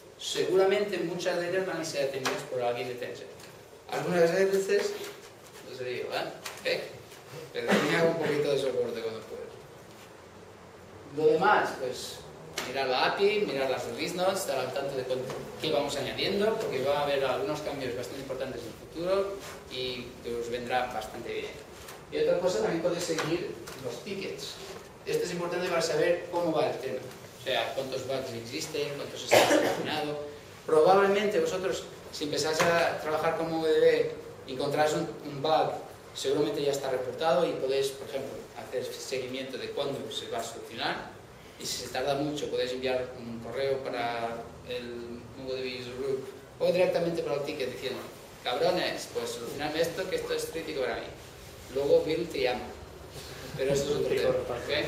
Seguramente muchas de ellas van a ser atendidas por alguien de Tencent. Algunas veces seré yo, ¿eh? ¿Okay? Pero también hago un poquito de soporte cuando puedo. Lo demás, pues mirar la A P I, mirar las release notes, estar al tanto de qué vamos añadiendo, porque va a haber algunos cambios bastante importantes en el futuro y que os vendrá bastante bien. Y otra cosa, también podéis seguir los tickets. Esto es importante para saber cómo va el tema. O sea, cuántos bugs existen, cuántos están solucionados. Probablemente vosotros, si empezáis a trabajar con M V D B y encontráis un, un bug, seguramente ya está reportado y podéis, por ejemplo, hacer seguimiento de cuándo se va a solucionar. Y si se tarda mucho, podéis enviar un correo para el M V D B User Group o directamente para el ticket diciendo: cabrones, pues solucionadme esto, que esto es crítico para mí. Luego Bill te llama. Pero eso es otro tema. ¿Okay?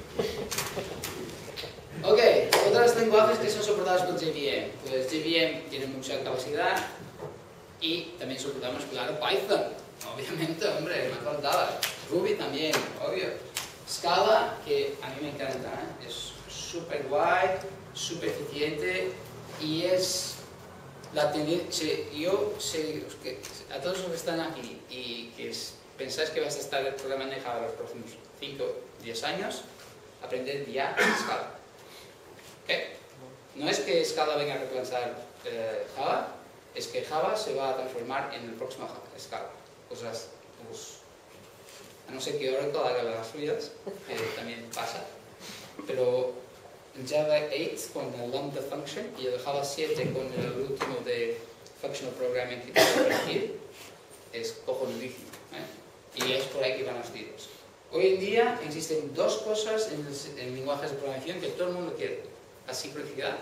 Ok, otros lenguajes que son soportados por J V M. Pues J V M tiene mucha capacidad y también soportamos, claro, Python. Obviamente, hombre, me faltaba. Ruby también, obvio. Scala, que a mí me encanta, ¿eh? Es súper guay, súper eficiente y es la tendencia. Yo sé que a todos los que están aquí y que es, pensáis que vais a estar programando en Java los próximos cinco a diez años, aprended ya Scala. ¿Okay? No es que Scala venga a reemplazar eh, Java, es que Java se va a transformar en el próximo Scala. Cosas, pues, a no ser que Oracle haga las suyas, que también pasa. Pero en Java ocho con el lambda function y el Java siete con el último de functional programming que tiene que corregir, es cojonudísimo, ¿eh? Y es por ahí que van los tiros. Hoy en día existen dos cosas en, el, en lenguajes de programación que todo el mundo quiere: la sincronicidad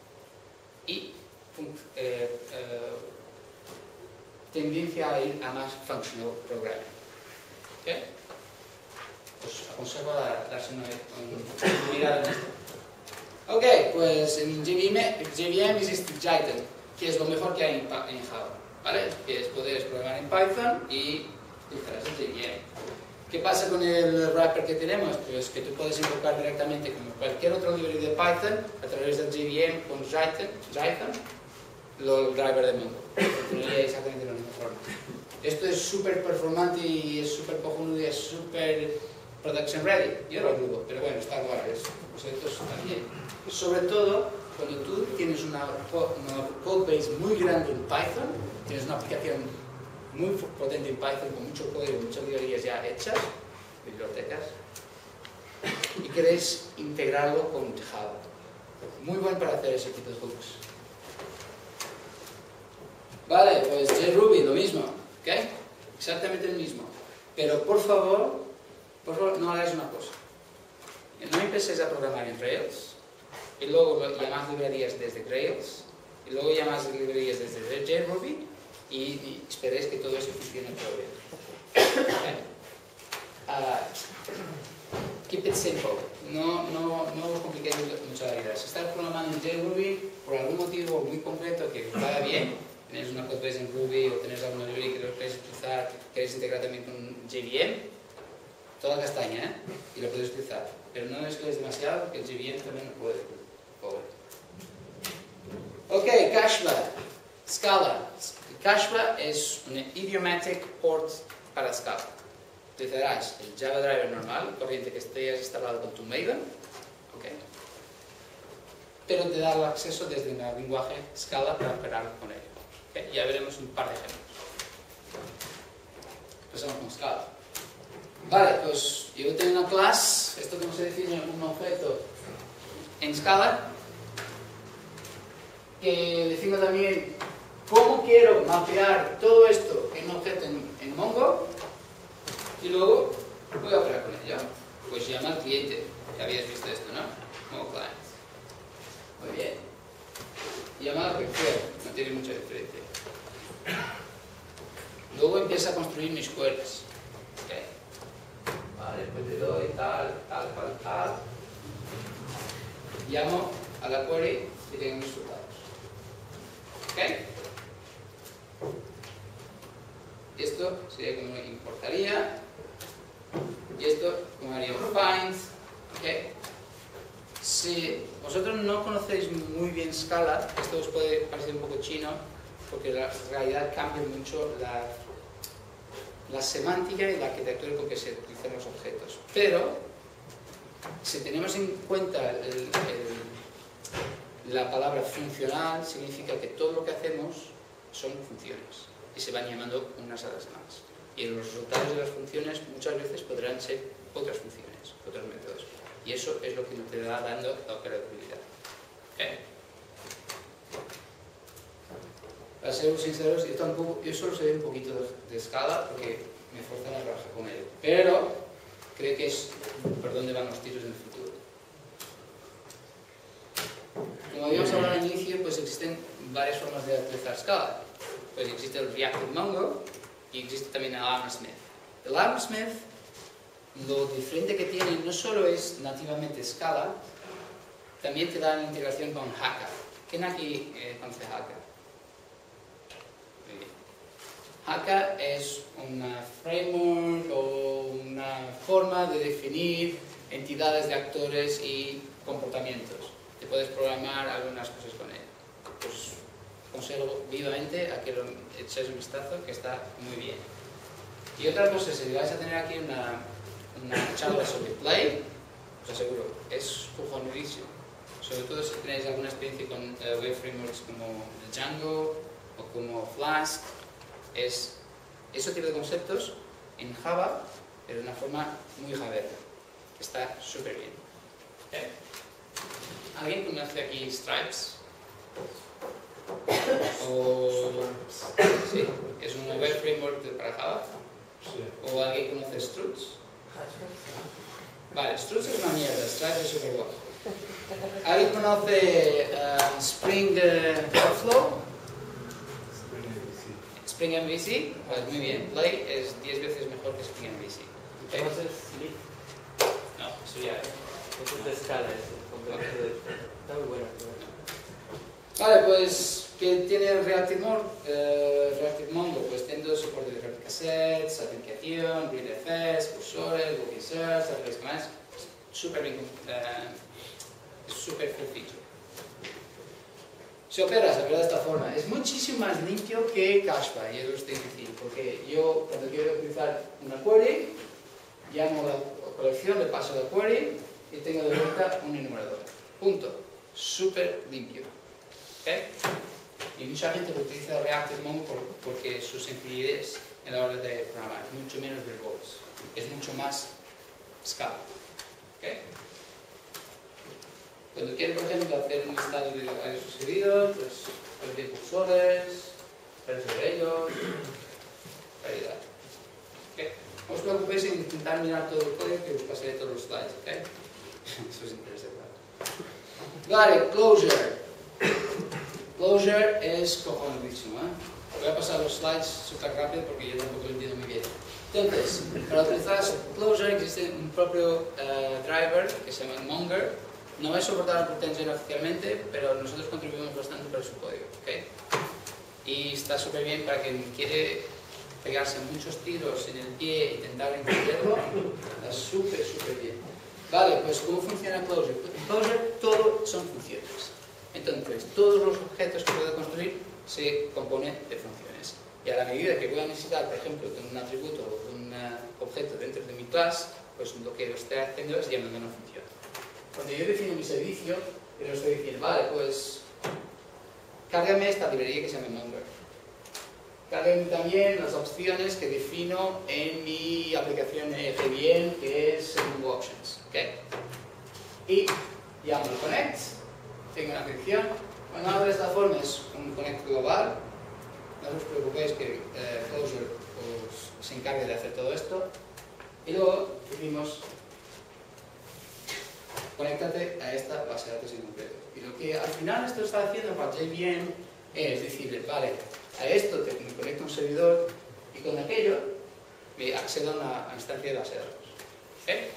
y eh, eh, tendencia a ir a más functional programming. ¿Okay? Os aconsejo a darse una, una mirada en esto. Ok, pues en J V M, J V M existe Jython, que es lo mejor que hay en, en Java, ¿vale? Que es poder programar en Python y utilizar el J V M. ¿Qué pasa con el wrapper que tenemos? Pues que tú puedes invocar directamente como cualquier otro librería de Python a través del J V M con Jython, Jython lo, el driver de Mongo. Funcionaría exactamente de la misma forma. Esto es súper performante y es súper cojonudo y es súper production ready. Yo lo dudo, pero bueno, está claro, es, vosotros también. Sobre todo cuando tú tienes una, una code base muy grande en Python, tienes una aplicación muy potente en Python con mucho código, muchas librerías ya hechas, bibliotecas, y queréis integrarlo con Java. Muy bueno para hacer ese tipo de hooks. Vale, pues JRuby lo mismo, ¿ok? Exactamente el mismo. Pero por favor, por favor, no hagáis una cosa. No empecéis a programar en Rails, y luego llamáis librerías desde Rails, y luego llamáis librerías desde JRuby, y, y esperéis que todo eso funcione todo bien. Okay. Uh, keep it simple. No, no, no os compliquéis mucho la vida. Si estáis programando en JRuby por algún motivo muy concreto que os vaya bien, tenéis una codebase en Ruby o tenéis alguna librería que lo queréis utilizar, queréis integrar también con J V M, toda castaña, ¿eh? Y lo podéis utilizar. Pero no mezcléis demasiado porque el J V M también lo puede. Pobre. Ok, Kashba. Scala. Kashba es un idiomatic port para Scala. Utilizarás el Java Driver normal, corriente que estés instalado con tu Maven, okay, pero te da el acceso desde el lenguaje Scala para operar con ello. Okay, ya veremos un par de ejemplos. Empezamos con Scala. Vale, pues yo tengo una clase, esto que se define un objeto en Scala, que defino también cómo quiero mapear todo esto en un objeto en, en Mongo, y luego voy a operar con ello. Pues llama al cliente, ya habías visto esto, ¿no? Mongo client. Muy bien. Llama al request, no tiene mucha diferencia. Luego empieza a construir mis queries. Okay. Vale, pues le doy tal, tal, tal, tal. Llamo a la query y tengo mis resultados. ¿Ok? Esto sería como importaría. Y esto como haría un find. ¿Ok? Si vosotros no conocéis muy bien Scala, esto os puede parecer un poco chino, porque la realidad cambia mucho la, la semántica y la arquitectura con que se utilizan los objetos. Pero, si tenemos en cuenta el, el, la palabra funcional, significa que todo lo que hacemos son funciones y se van llamando unas a las demás. Y los resultados de las funciones muchas veces podrán ser otras funciones, otros métodos. Y eso es lo que nos te va dando la operabilidad. ¿Okay? Para ser sinceros, yo, tampoco, yo solo sé un poquito de, de escala porque me forzan a trabajar con ello. Pero creo que es por dónde van los tiros en el futuro. Como habíamos hablado al inicio, pues existen varias formas de utilizar Scala. Pues existe el Reactive Mongo y existe también el ArmSmith. El ArmSmith, lo diferente que tiene no solo es nativamente Scala, también te da la integración con Hakka. ¿Quién aquí eh, conoce Hakka? Muy bien. Hakka es una framework o una forma de definir entidades de actores y comportamientos. Te puedes programar algunas cosas con él. Pues aconsejo vivamente a que lo echéis un vistazo, que está muy bien. Y otra cosa, si vais a tener aquí una, una charla sobre Play, os aseguro, es cojonudísimo. Sobre todo si tenéis alguna experiencia con uh, web frameworks como Django o como Flask, es ese tipo de conceptos en Java, pero de una forma muy javera. Está súper bien. ¿Okay? ¿Alguien conoce aquí Stripes? O, sí, es un web framework para Java. ¿O alguien conoce Struts? Vale, Struts es una mierda, Stripes es súper guapo. ¿Alguien conoce uh, Spring uh, Flow? Spring M V C, pues muy bien. Play es diez veces mejor que Spring M V C. ¿Okay? ¿Conoces Leaf? No, eso ya es. Eso es de escala, es el complemento de... Está muy bueno. Vale, pues, ¿qué tiene el Reactive Mongo? Uh, Reactive Mongo, pues tiene soporte de replica sets, autenticación, readfs, cursores, booking search, arrays commands. Súper bien, uh, es súper full feature. Se opera, se opera de esta forma. Es muchísimo más limpio que Kashpa, y eso es difícil, porque yo cuando quiero utilizar una query, llamo a la colección, le paso la query y tengo de vuelta un enumerador. Punto. Súper limpio. ¿Okay? Y mucha gente utiliza Reactive Mongo por, porque su sencillez en la hora de programar, mucho menos verbose, es mucho más Scala. ¿Okay? Cuando quiero, por ejemplo, hacer un listado de varios seguidos, pues poner cursores, ver sobre ellos, calidad. ¿Okay? No os preocupéis en intentar mirar todo el código, que os pasaré todos los slides. ¿Okay? Eso es interesante. Vale, Closure. Closure es cojonudísimo, ¿eh? Voy a pasar los slides súper rápido porque yo tampoco lo entiendo muy bien. Entonces, para utilizar Closure existe un propio uh, driver que se llama Monger. No es soportado por Tengen oficialmente, pero nosotros contribuimos bastante para su código. ¿Okay? Y está súper bien para quien quiere pegarse muchos tiros en el pie e intentar entenderlo. Está súper, súper bien. Vale, pues ¿cómo funciona Closure? Closure todo son funciones. Entonces, todos los objetos que puedo construir se componen de funciones. Y a la medida que voy a necesitar, por ejemplo, de un atributo o de un objeto dentro de mi clase, pues lo que estoy haciendo es llamando una función. Cuando yo defino mi servicio, yo estoy diciendo, vale, pues cárgame esta librería que se llama Monger. Cárgame también las opciones que defino en mi aplicación de G B M, que es Mongo Options. ¿Okay? Y llamo el connect, tengo una función. Cuando hablo de esta forma es un connect global. No os preocupéis que eh, Closure os, se encargue de hacer todo esto. Y luego decimos, conéctate a esta base de datos en concreto. Y lo que al final esto está haciendo para J V M es decirle, vale, a esto te conecto a un servidor y con aquello me accedo a una instancia de base de datos. ¿Eh?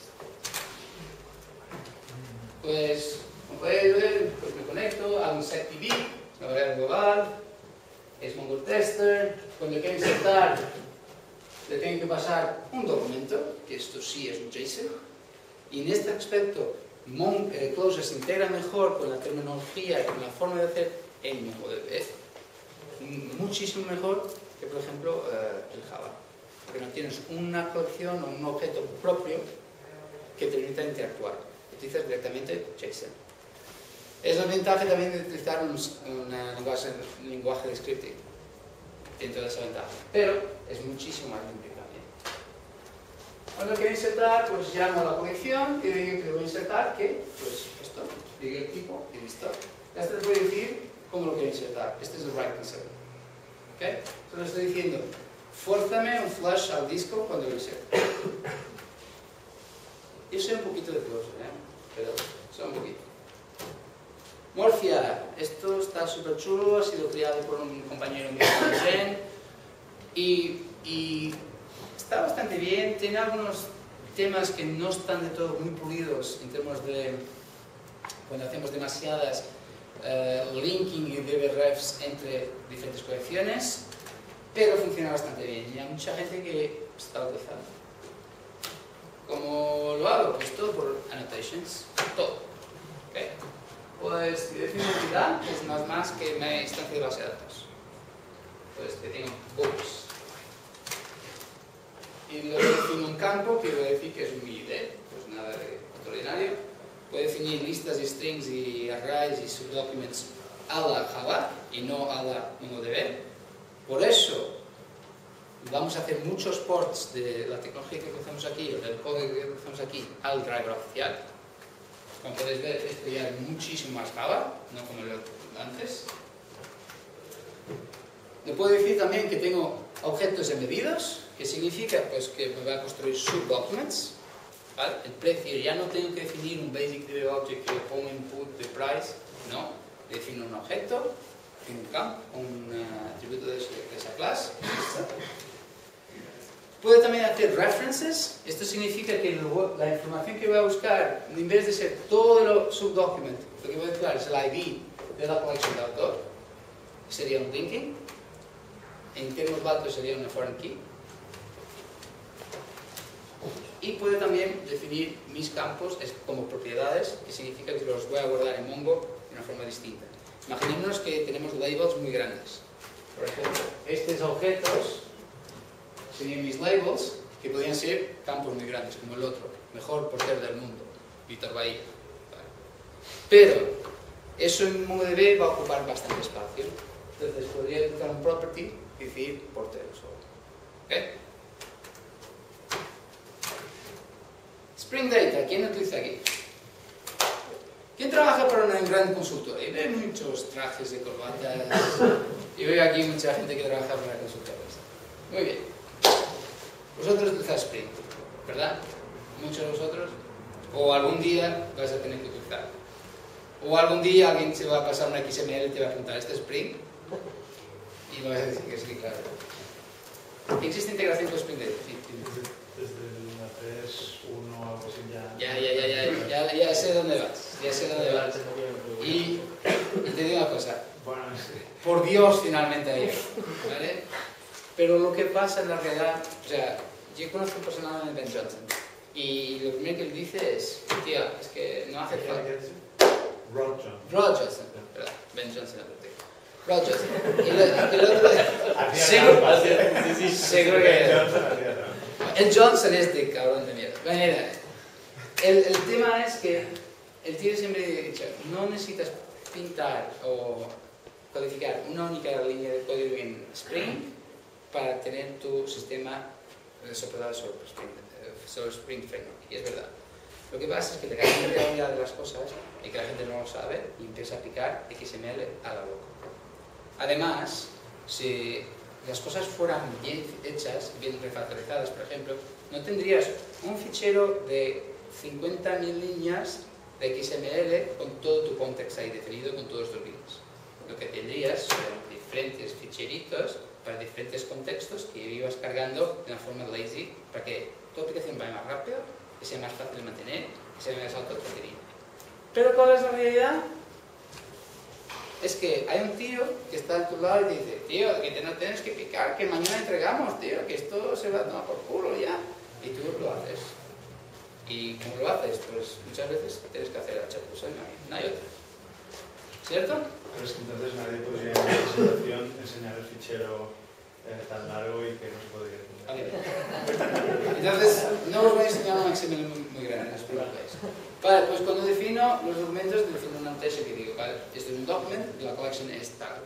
Pues, como podéis ver, pues me conecto a un setDB, una variable global, es Mongo Tester. Cuando quiero insertar, le tengo que pasar un documento, que esto sí es un JSON. Y en este aspecto, Mon, eh, Closure se integra mejor con la terminología y con la forma de hacer en MongoDB. Muchísimo mejor que, por ejemplo, eh, el Java. porque no tienes una colección o un objeto propio que te permita interactuar. Utilizas directamente JSON. Es la ventaja también de utilizar un, un lenguaje, un lenguaje de scripting. Tiene toda esa ventaja. Pero es muchísimo más limpio también. Cuando quiero insertar, pues llamo a la colección y digo que le voy a insertar que, pues esto, digo el tipo y listo. Ya te voy a decir cómo lo quiero insertar. Este es el right insert. ¿Ok? Solo estoy diciendo, fórzame un flash al disco cuando lo inserto. Yo soy un poquito de close, ¿eh? Pero soy un poquito. Morphia, esto está súper chulo, ha sido creado por un compañero mío de Zen y, y está bastante bien, tiene algunos temas que no están de todo muy pulidos en términos de cuando hacemos demasiadas uh, linking y dbrefs entre diferentes colecciones, pero funciona bastante bien y hay mucha gente que está utilizando. ¿Cómo lo hago? Pues todo por annotations, todo. ¿Okay? Pues si defino una entidad, es nada más que una instancia de base de datos. Pues que tengo books. Y luego defino un campo que voy a decir que es un I D, pues nada de extraordinario. Puedo definir listas y strings y arrays y subdocuments a la Java y no a la MongoDB. Por eso vamos a hacer muchos ports de la tecnología que utilizamos aquí, o del código que utilizamos aquí, al driver oficial. Como podéis ver, esto ya es muchísimo más Java, no como el antes. Le puedo decir también que tengo objetos embebidos, que significa pues, que me va a construir subdocuments. ¿Vale? El precio, ya no tengo que definir un basic D B object que le pongo input de price, no. Defino un objeto, un campo, un uh, atributo de, de esa clase. Puedo también hacer references. Esto significa que lo, la información que voy a buscar, en vez de ser todo el subdocument, lo que voy a buscar es el I D de la colección de autor. Sería un linking. En términos básicos sería una foreign key. Y puedo también definir mis campos como propiedades, que significa que los voy a guardar en Mongo de una forma distinta. Imaginémonos que tenemos labels muy grandes. Por ejemplo, estos objetos serían mis labels, que podrían ser campos muy grandes, como el otro, mejor portero del mundo, Víctor Bahía. Vale. Pero eso en MongoDB va a ocupar bastante espacio. Entonces podría utilizar un property y decir portero solo. ¿Okay? Spring Data, ¿quién utiliza aquí? ¿Quién trabaja para una gran consultora? Y veo muchos trajes de corbatas y veo aquí mucha gente que trabaja para consultoras. Muy bien. Vosotros utilizáis Spring, ¿verdad? Muchos de vosotros. O algún día vais a tener que utilizar. O algún día alguien se va a pasar una X M L y te va a preguntar, ¿este es Spring? Y me vas a decir que sí, claro. ¿Existe integración con Spring Data? Sí, desde la tres punto uno o algo así ya... Ya, ya, ya, ya, ya, ya sé dónde vas, ya sé dónde vas. Y, y te digo una cosa, por Dios finalmente hay, ¿vale? Pero lo que pasa en la realidad, o sea, yo conozco personalmente a Ben Johnson y lo primero que él dice es, tío, es que no hace falta... Rod Johnson. Rod Johnson, perdón, Ben Johnson no te digo. Rod Johnson. Y el, el otro día... Seguro, seguro que... El Johnson es de cabrón de mierda. Bueno, el, el tema es que el tío siempre ha dicho, no necesitas pintar o codificar una única línea de código en Spring para tener tu sistema soportado sobre Spring, sobre Spring Framework. Y es verdad. Lo que pasa es que te cae en realidad de las cosas y que la gente no lo sabe y empieza a aplicar X M L a la loca. Además, si las cosas fueran bien hechas, bien refactorizadas, por ejemplo, no tendrías un fichero de cincuenta mil líneas de X M L con todo tu context ahí definido con todos tus bits. Lo que tendrías son diferentes ficheritos para diferentes contextos que ibas cargando de una forma lazy para que tu aplicación vaya más rápido, que sea más fácil de mantener, que sea más autocontenido. Pero ¿cuál es la realidad? Es que hay un tío que está a tu lado y te dice, tío, que te no tienes que picar, que mañana entregamos, tío, que esto se va a tomar por culo ya. Y tú lo haces. ¿Y cómo lo haces? Pues muchas veces tienes que hacer H, pues no hay, no hay otra. ¿Cierto? Pero es que entonces nadie podría en esa situación enseñar el fichero eh, tan largo y que no se puede entender. Vale. Entonces, no os voy a enseñar un X M L muy, muy grande, no os preocupéis. Vale, pues cuando defino los documentos, defino una test que digo, vale, esto es un document y la collection es tal.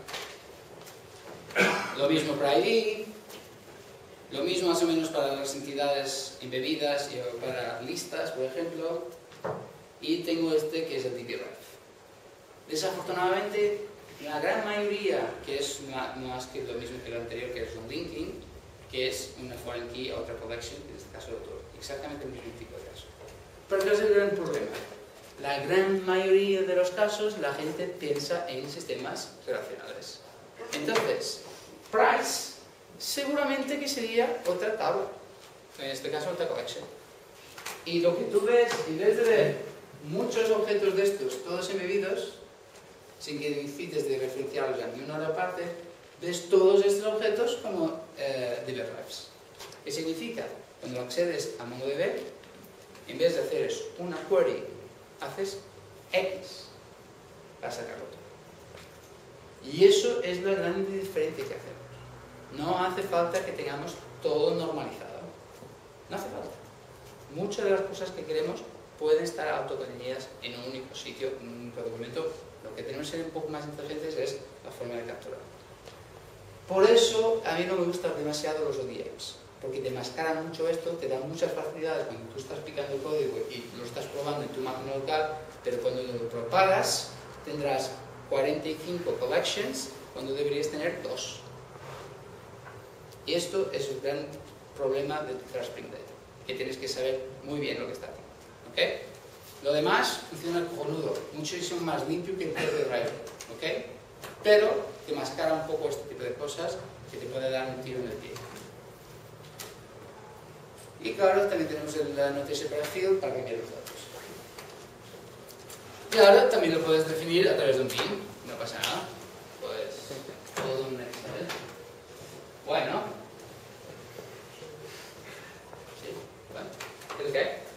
Lo mismo para I D, lo mismo más o menos para las entidades embebidas y para listas, por ejemplo. Y tengo este que es el D B ref. Desafortunadamente, la gran mayoría, que es más que lo mismo que lo anterior, que es un linking, que es una foreign key a otra collection, en este caso otro, exactamente el mismo tipo de caso. Pero ¿qué es el gran problema? La gran mayoría de los casos la gente piensa en sistemas relacionales. Entonces, price seguramente que sería otra tabla, en este caso otra collection. Y lo que tú ves, en vez de ver muchos objetos de estos, todos embebidos, sin que necesites de referenciarlos a ninguna parte, ves todos estos objetos como eh, D B refs. ¿Qué significa? Cuando accedes a MongoDB, en vez de hacer una query, haces X para sacarlo todo. Y eso es la gran diferencia que hacemos. No hace falta que tengamos todo normalizado. No hace falta. Muchas de las cosas que queremos pueden estar autocontenidas en un único sitio, en un único documento. Lo que tenemos que ser un poco más inteligentes es la forma de capturar. Por eso a mí no me gustan demasiado los O D Ms, porque te mascaran mucho esto, te dan muchas facilidades cuando tú estás picando el código y lo estás probando en tu máquina local, pero cuando lo propagas tendrás cuarenta y cinco collections cuando deberías tener dos. Y esto es el gran problema de utilizar Spring Data, que tienes que saber muy bien lo que está haciendo. ¿Okay? Lo demás funciona cojonudo, muchísimo más limpio que el propio driver, ¿ok? Pero te mascara un poco este tipo de cosas que te puede dar un tiro en el pie. Y claro, también tenemos la noticia para field para cambiar los datos. Y ahora también lo puedes definir a través de un bin, no pasa nada. Pues todo un Excel. Bueno. Sí, bueno. ¿Quieres qué?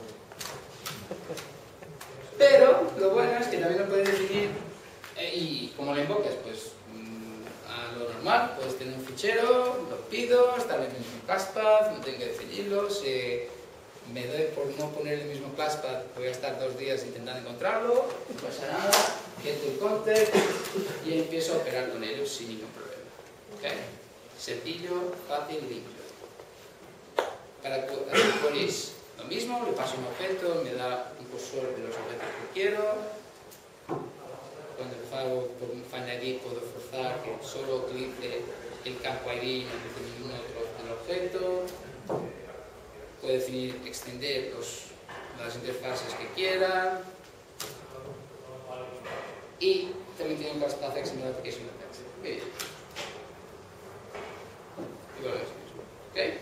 Pero lo bueno es que también lo puedes definir eh, y como lo invocas, pues mmm, a lo normal, puedes tener un fichero, lo pido, está en el mismo classpath, no tengo que definirlo, si me doy por no poner el mismo classpath, voy a estar dos días intentando encontrarlo, no pasa nada, get el context y empiezo a operar con ellos sin ningún problema. ¿Okay? Sencillo, fácil y limpio. Para hacer queries lo mismo, le paso un objeto, me da un cursor de los objetos que quiero. Cuando hago por un find I D puedo forzar que solo utilice el campo I D y no utilice ningún otro del objeto. Puedo definir, extender los, las interfaces que quiera. Y también tiene un classpath X M L application text. Muy bien. Igual es lo mismo. ¿Ok?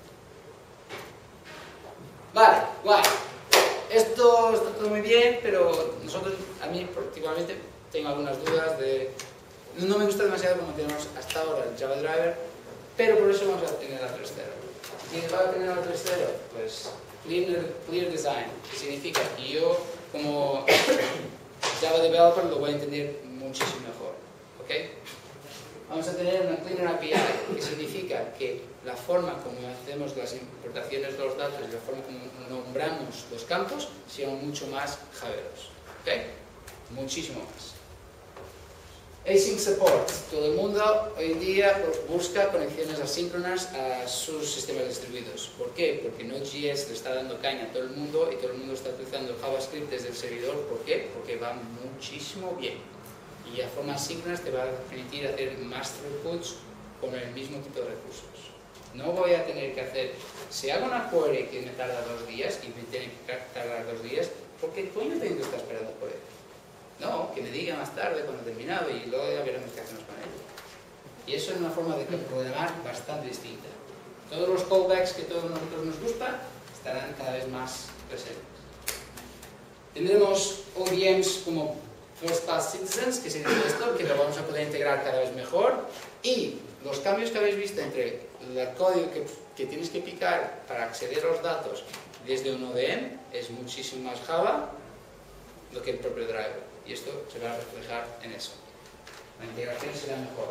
Vale, guay. Esto está todo muy bien, pero nosotros, a mí particularmente, tengo algunas dudas de... No me gusta demasiado como tenemos hasta ahora el Java Driver, pero por eso vamos a tener la tres punto cero. ¿Y va a tener la tres punto cero? Pues clear, clear Design, que significa que yo, como Java Developer, lo voy a entender muchísimo mejor. ¿Ok? Vamos a tener una Cleaner A P I, que significa que la forma como hacemos las importaciones de los datos y la forma como nombramos los campos sean mucho más javeros. ¿Ok? Muchísimo más. Async Support. Todo el mundo hoy en día busca conexiones asíncronas a sus sistemas distribuidos. ¿Por qué? Porque Node.js le está dando caña a todo el mundo y todo el mundo está utilizando el JavaScript desde el servidor. ¿Por qué? Porque va muchísimo bien. Y a forma asíncronas te va a permitir hacer más throughputs con el mismo tipo de recursos. No voy a tener que hacer, si hago una query que me tarda dos días y me tiene que tardar dos días, ¿por qué coño tengo que estar esperando por él? No, que me diga más tarde cuando he terminado y luego ya veremos qué hacemos con él. Y eso es una forma de programar bastante distinta. Todos los callbacks que a todos nosotros nos gustan estarán cada vez más presentes. Tendremos O D Ms como First Class Citizens, que significa esto, que lo vamos a poder integrar cada vez mejor. Y los cambios que habéis visto entre el código que, que tienes que picar para acceder a los datos desde un O D M es muchísimo más Java do que el propio driver. Y esto se va a reflejar en eso. La integración será mejor.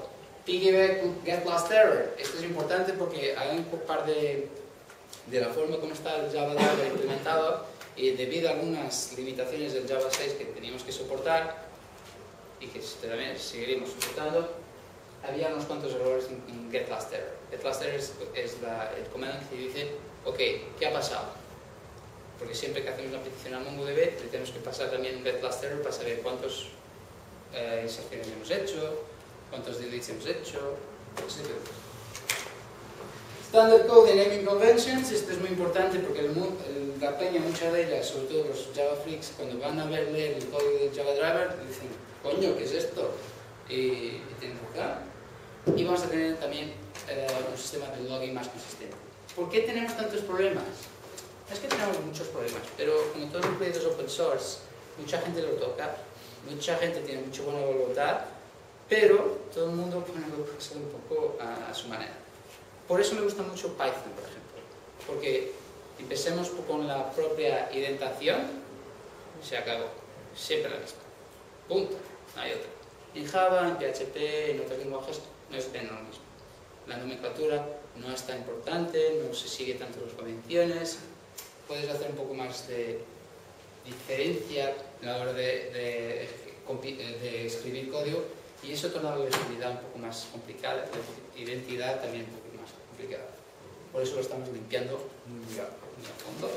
Piggyback get last error. Esto es importante porque hay un par de, de la forma como está el Java Driver implementado y debido a algunas limitaciones del Java seis que teníamos que soportar y que también seguiremos soportando, había unos cuantos errores en, en get last error. Get last error es, es la, el comando que dice, ok, ¿qué ha pasado? Porque siempre que hacemos una petición a MongoDB le tenemos que pasar también un get last error para saber cuántas eh, inserciones hemos hecho, cuántos deletes hemos hecho, etcétera. Standard Code y Naming Conventions, esto es muy importante porque el, el, la peña, muchas de ellas, sobre todo los Java Freaks, cuando van a ver leer el código del Java Driver, dicen, coño, ¿qué es esto? Y, y tienen que buscar. Y vamos a tener también eh, un sistema de logging más consistente. ¿Por qué tenemos tantos problemas? No es que tenemos muchos problemas, pero como todos los proyectos open source, mucha gente lo toca, mucha gente tiene mucha buena voluntad, pero todo el mundo pone cosas un poco a, a su manera. Por eso me gusta mucho Python, por ejemplo, porque empecemos con la propia indentación, se acabó, siempre la misma, punto, no hay otra. En Java, en P H P, en otros lenguajes, no es lo mismo. La nomenclatura no es tan importante, no se sigue tanto las convenciones, puedes hacer un poco más de diferencia a la hora de, de, de escribir código y eso torna la legibilidad un poco más complicada, la identidad también un poco más complicada. Por eso lo estamos limpiando muy a fondo.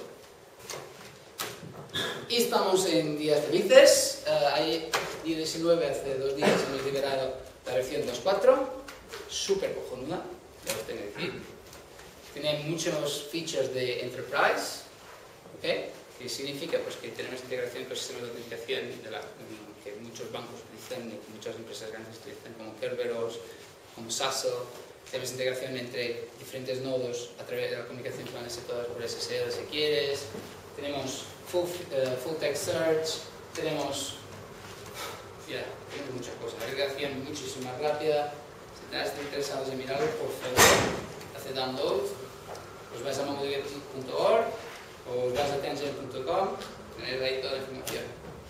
Y estamos en días felices. Uh, hay día diecinueve, hace dos días hemos liberado la versión dos punto cuatro, súper cojonuda, ya os tengo que decir. Tiene muchos features de Enterprise, ¿okay? Que significa pues, que tenemos integración con sistemas de autenticación de la, que muchos bancos utilizan y muchas empresas grandes utilizan, como Kerberos, como S A S O. Tenemos integración entre diferentes nodos a través de la comunicación que van a ser todas por S S L si quieres. Tenemos full, uh, full text search, tenemos, yeah, tenemos muchas cosas. La agregación muchísimo más rápida. Si están interesados en mirarlo, por favor, haced download. Os vais a mongodb punto org o os vais a tengen punto com, tenéis ahí toda la información.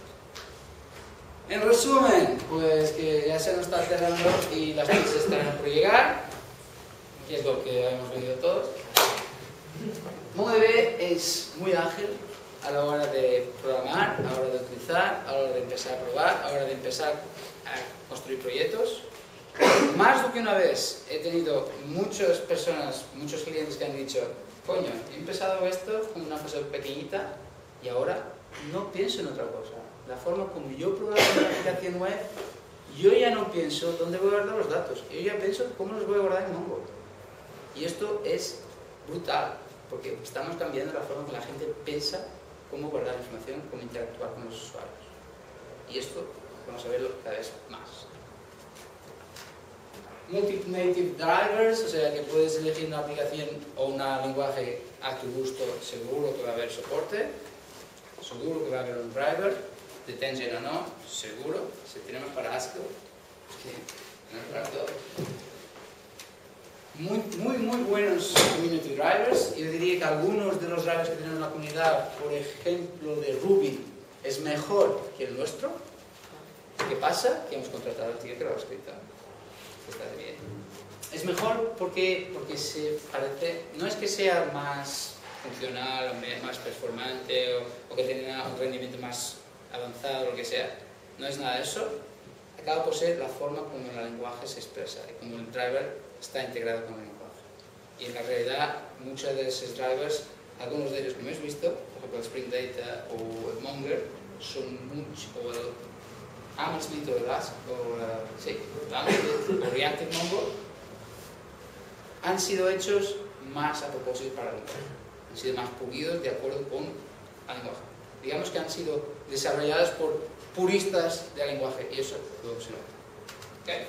En resumen, pues que ya se nos está cerrando y las pizzas estarán por llegar, que es lo que hemos venido todos. MongoDB es muy ágil a la hora de programar, a la hora de utilizar, a la hora de empezar a probar, a la hora de empezar a construir proyectos. Más de que una vez he tenido muchas personas, muchos clientes que han dicho, coño, he empezado esto como una cosa pequeñita y ahora no pienso en otra cosa. La forma como yo programo una aplicación web, yo ya no pienso dónde voy a guardar los datos, yo ya pienso cómo los voy a guardar en Mongo. Y esto es brutal, porque estamos cambiando la forma en que la gente piensa cómo guardar información, cómo interactuar con los usuarios. Y esto vamos a verlo cada vez más. Multi-native drivers, o sea que puedes elegir una aplicación o un lenguaje a tu gusto, seguro que va a haber soporte, seguro que va a haber un driver, de Tengen o no, seguro, si tenemos para Haskell, que no es para todo. Muy, muy, muy buenos community drivers. Yo diría que algunos de los drivers que tenemos en la comunidad, por ejemplo de Ruby, es mejor que el nuestro. ¿Qué pasa? Que hemos contratado al tío que lo ha escrito. Está bien. Es mejor porque, porque se parece, no es que sea más funcional o más performante o, o que tenga un rendimiento más avanzado o lo que sea. No es nada de eso. Acaba por ser la forma como el lenguaje se expresa y como el driver está integrado con el lenguaje. Y en la realidad, muchos de esos drivers, algunos de ellos que hemos visto, por ejemplo el Spring Data o el Monger, son mucho, o el Amazfit o el Ask, o, uh, sí, el o Reactive Mongo, han sido hechos más a propósito para el lenguaje. Han sido más pulidos de acuerdo con el lenguaje. Digamos que han sido desarrollados por puristas del lenguaje, y eso luego se nota. ¿Okay?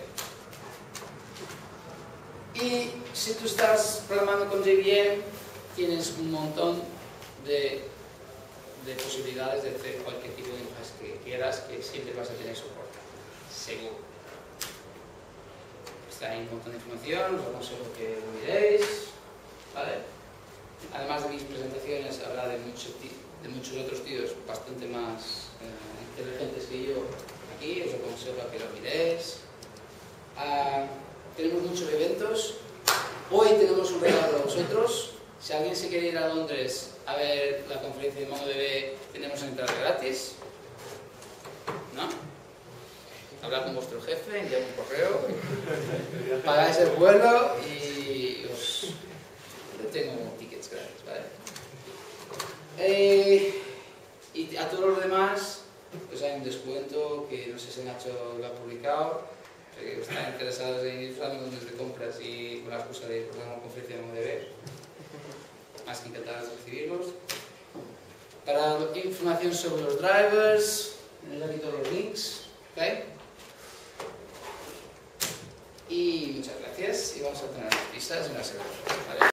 Y si tú estás programando con J V M, tienes un montón de, de posibilidades de hacer cualquier tipo de lenguaje que quieras, que siempre vas a tener soporte, seguro. Está ahí un montón de información, os aconsejo que lo miréis, ¿vale? Además de mis presentaciones, habla de, mucho, de muchos otros tíos bastante más eh, inteligentes que yo aquí, os aconsejo a que lo miréis. Uh, tenemos muchos eventos. Hoy tenemos un regalo para vosotros. Si alguien se quiere ir a Londres a ver la conferencia de MongoDB, tenemos entrada gratis, ¿no? Hablar con vuestro jefe, enviar un correo, pagáis el vuelo y os tengo tickets gratis, ¿vale? Eh, y a todos los demás, pues hay un descuento que no sé si Nacho lo ha publicado, que están interesados en ir a Londres de compras y con la excusa de una conferencia de MongoDB, más que encantados de recibirlos. Para información sobre los drivers, tenéis aquí todos los links, ¿ok? Y muchas gracias y vamos a tener las pistas en la segunda, ¿vale?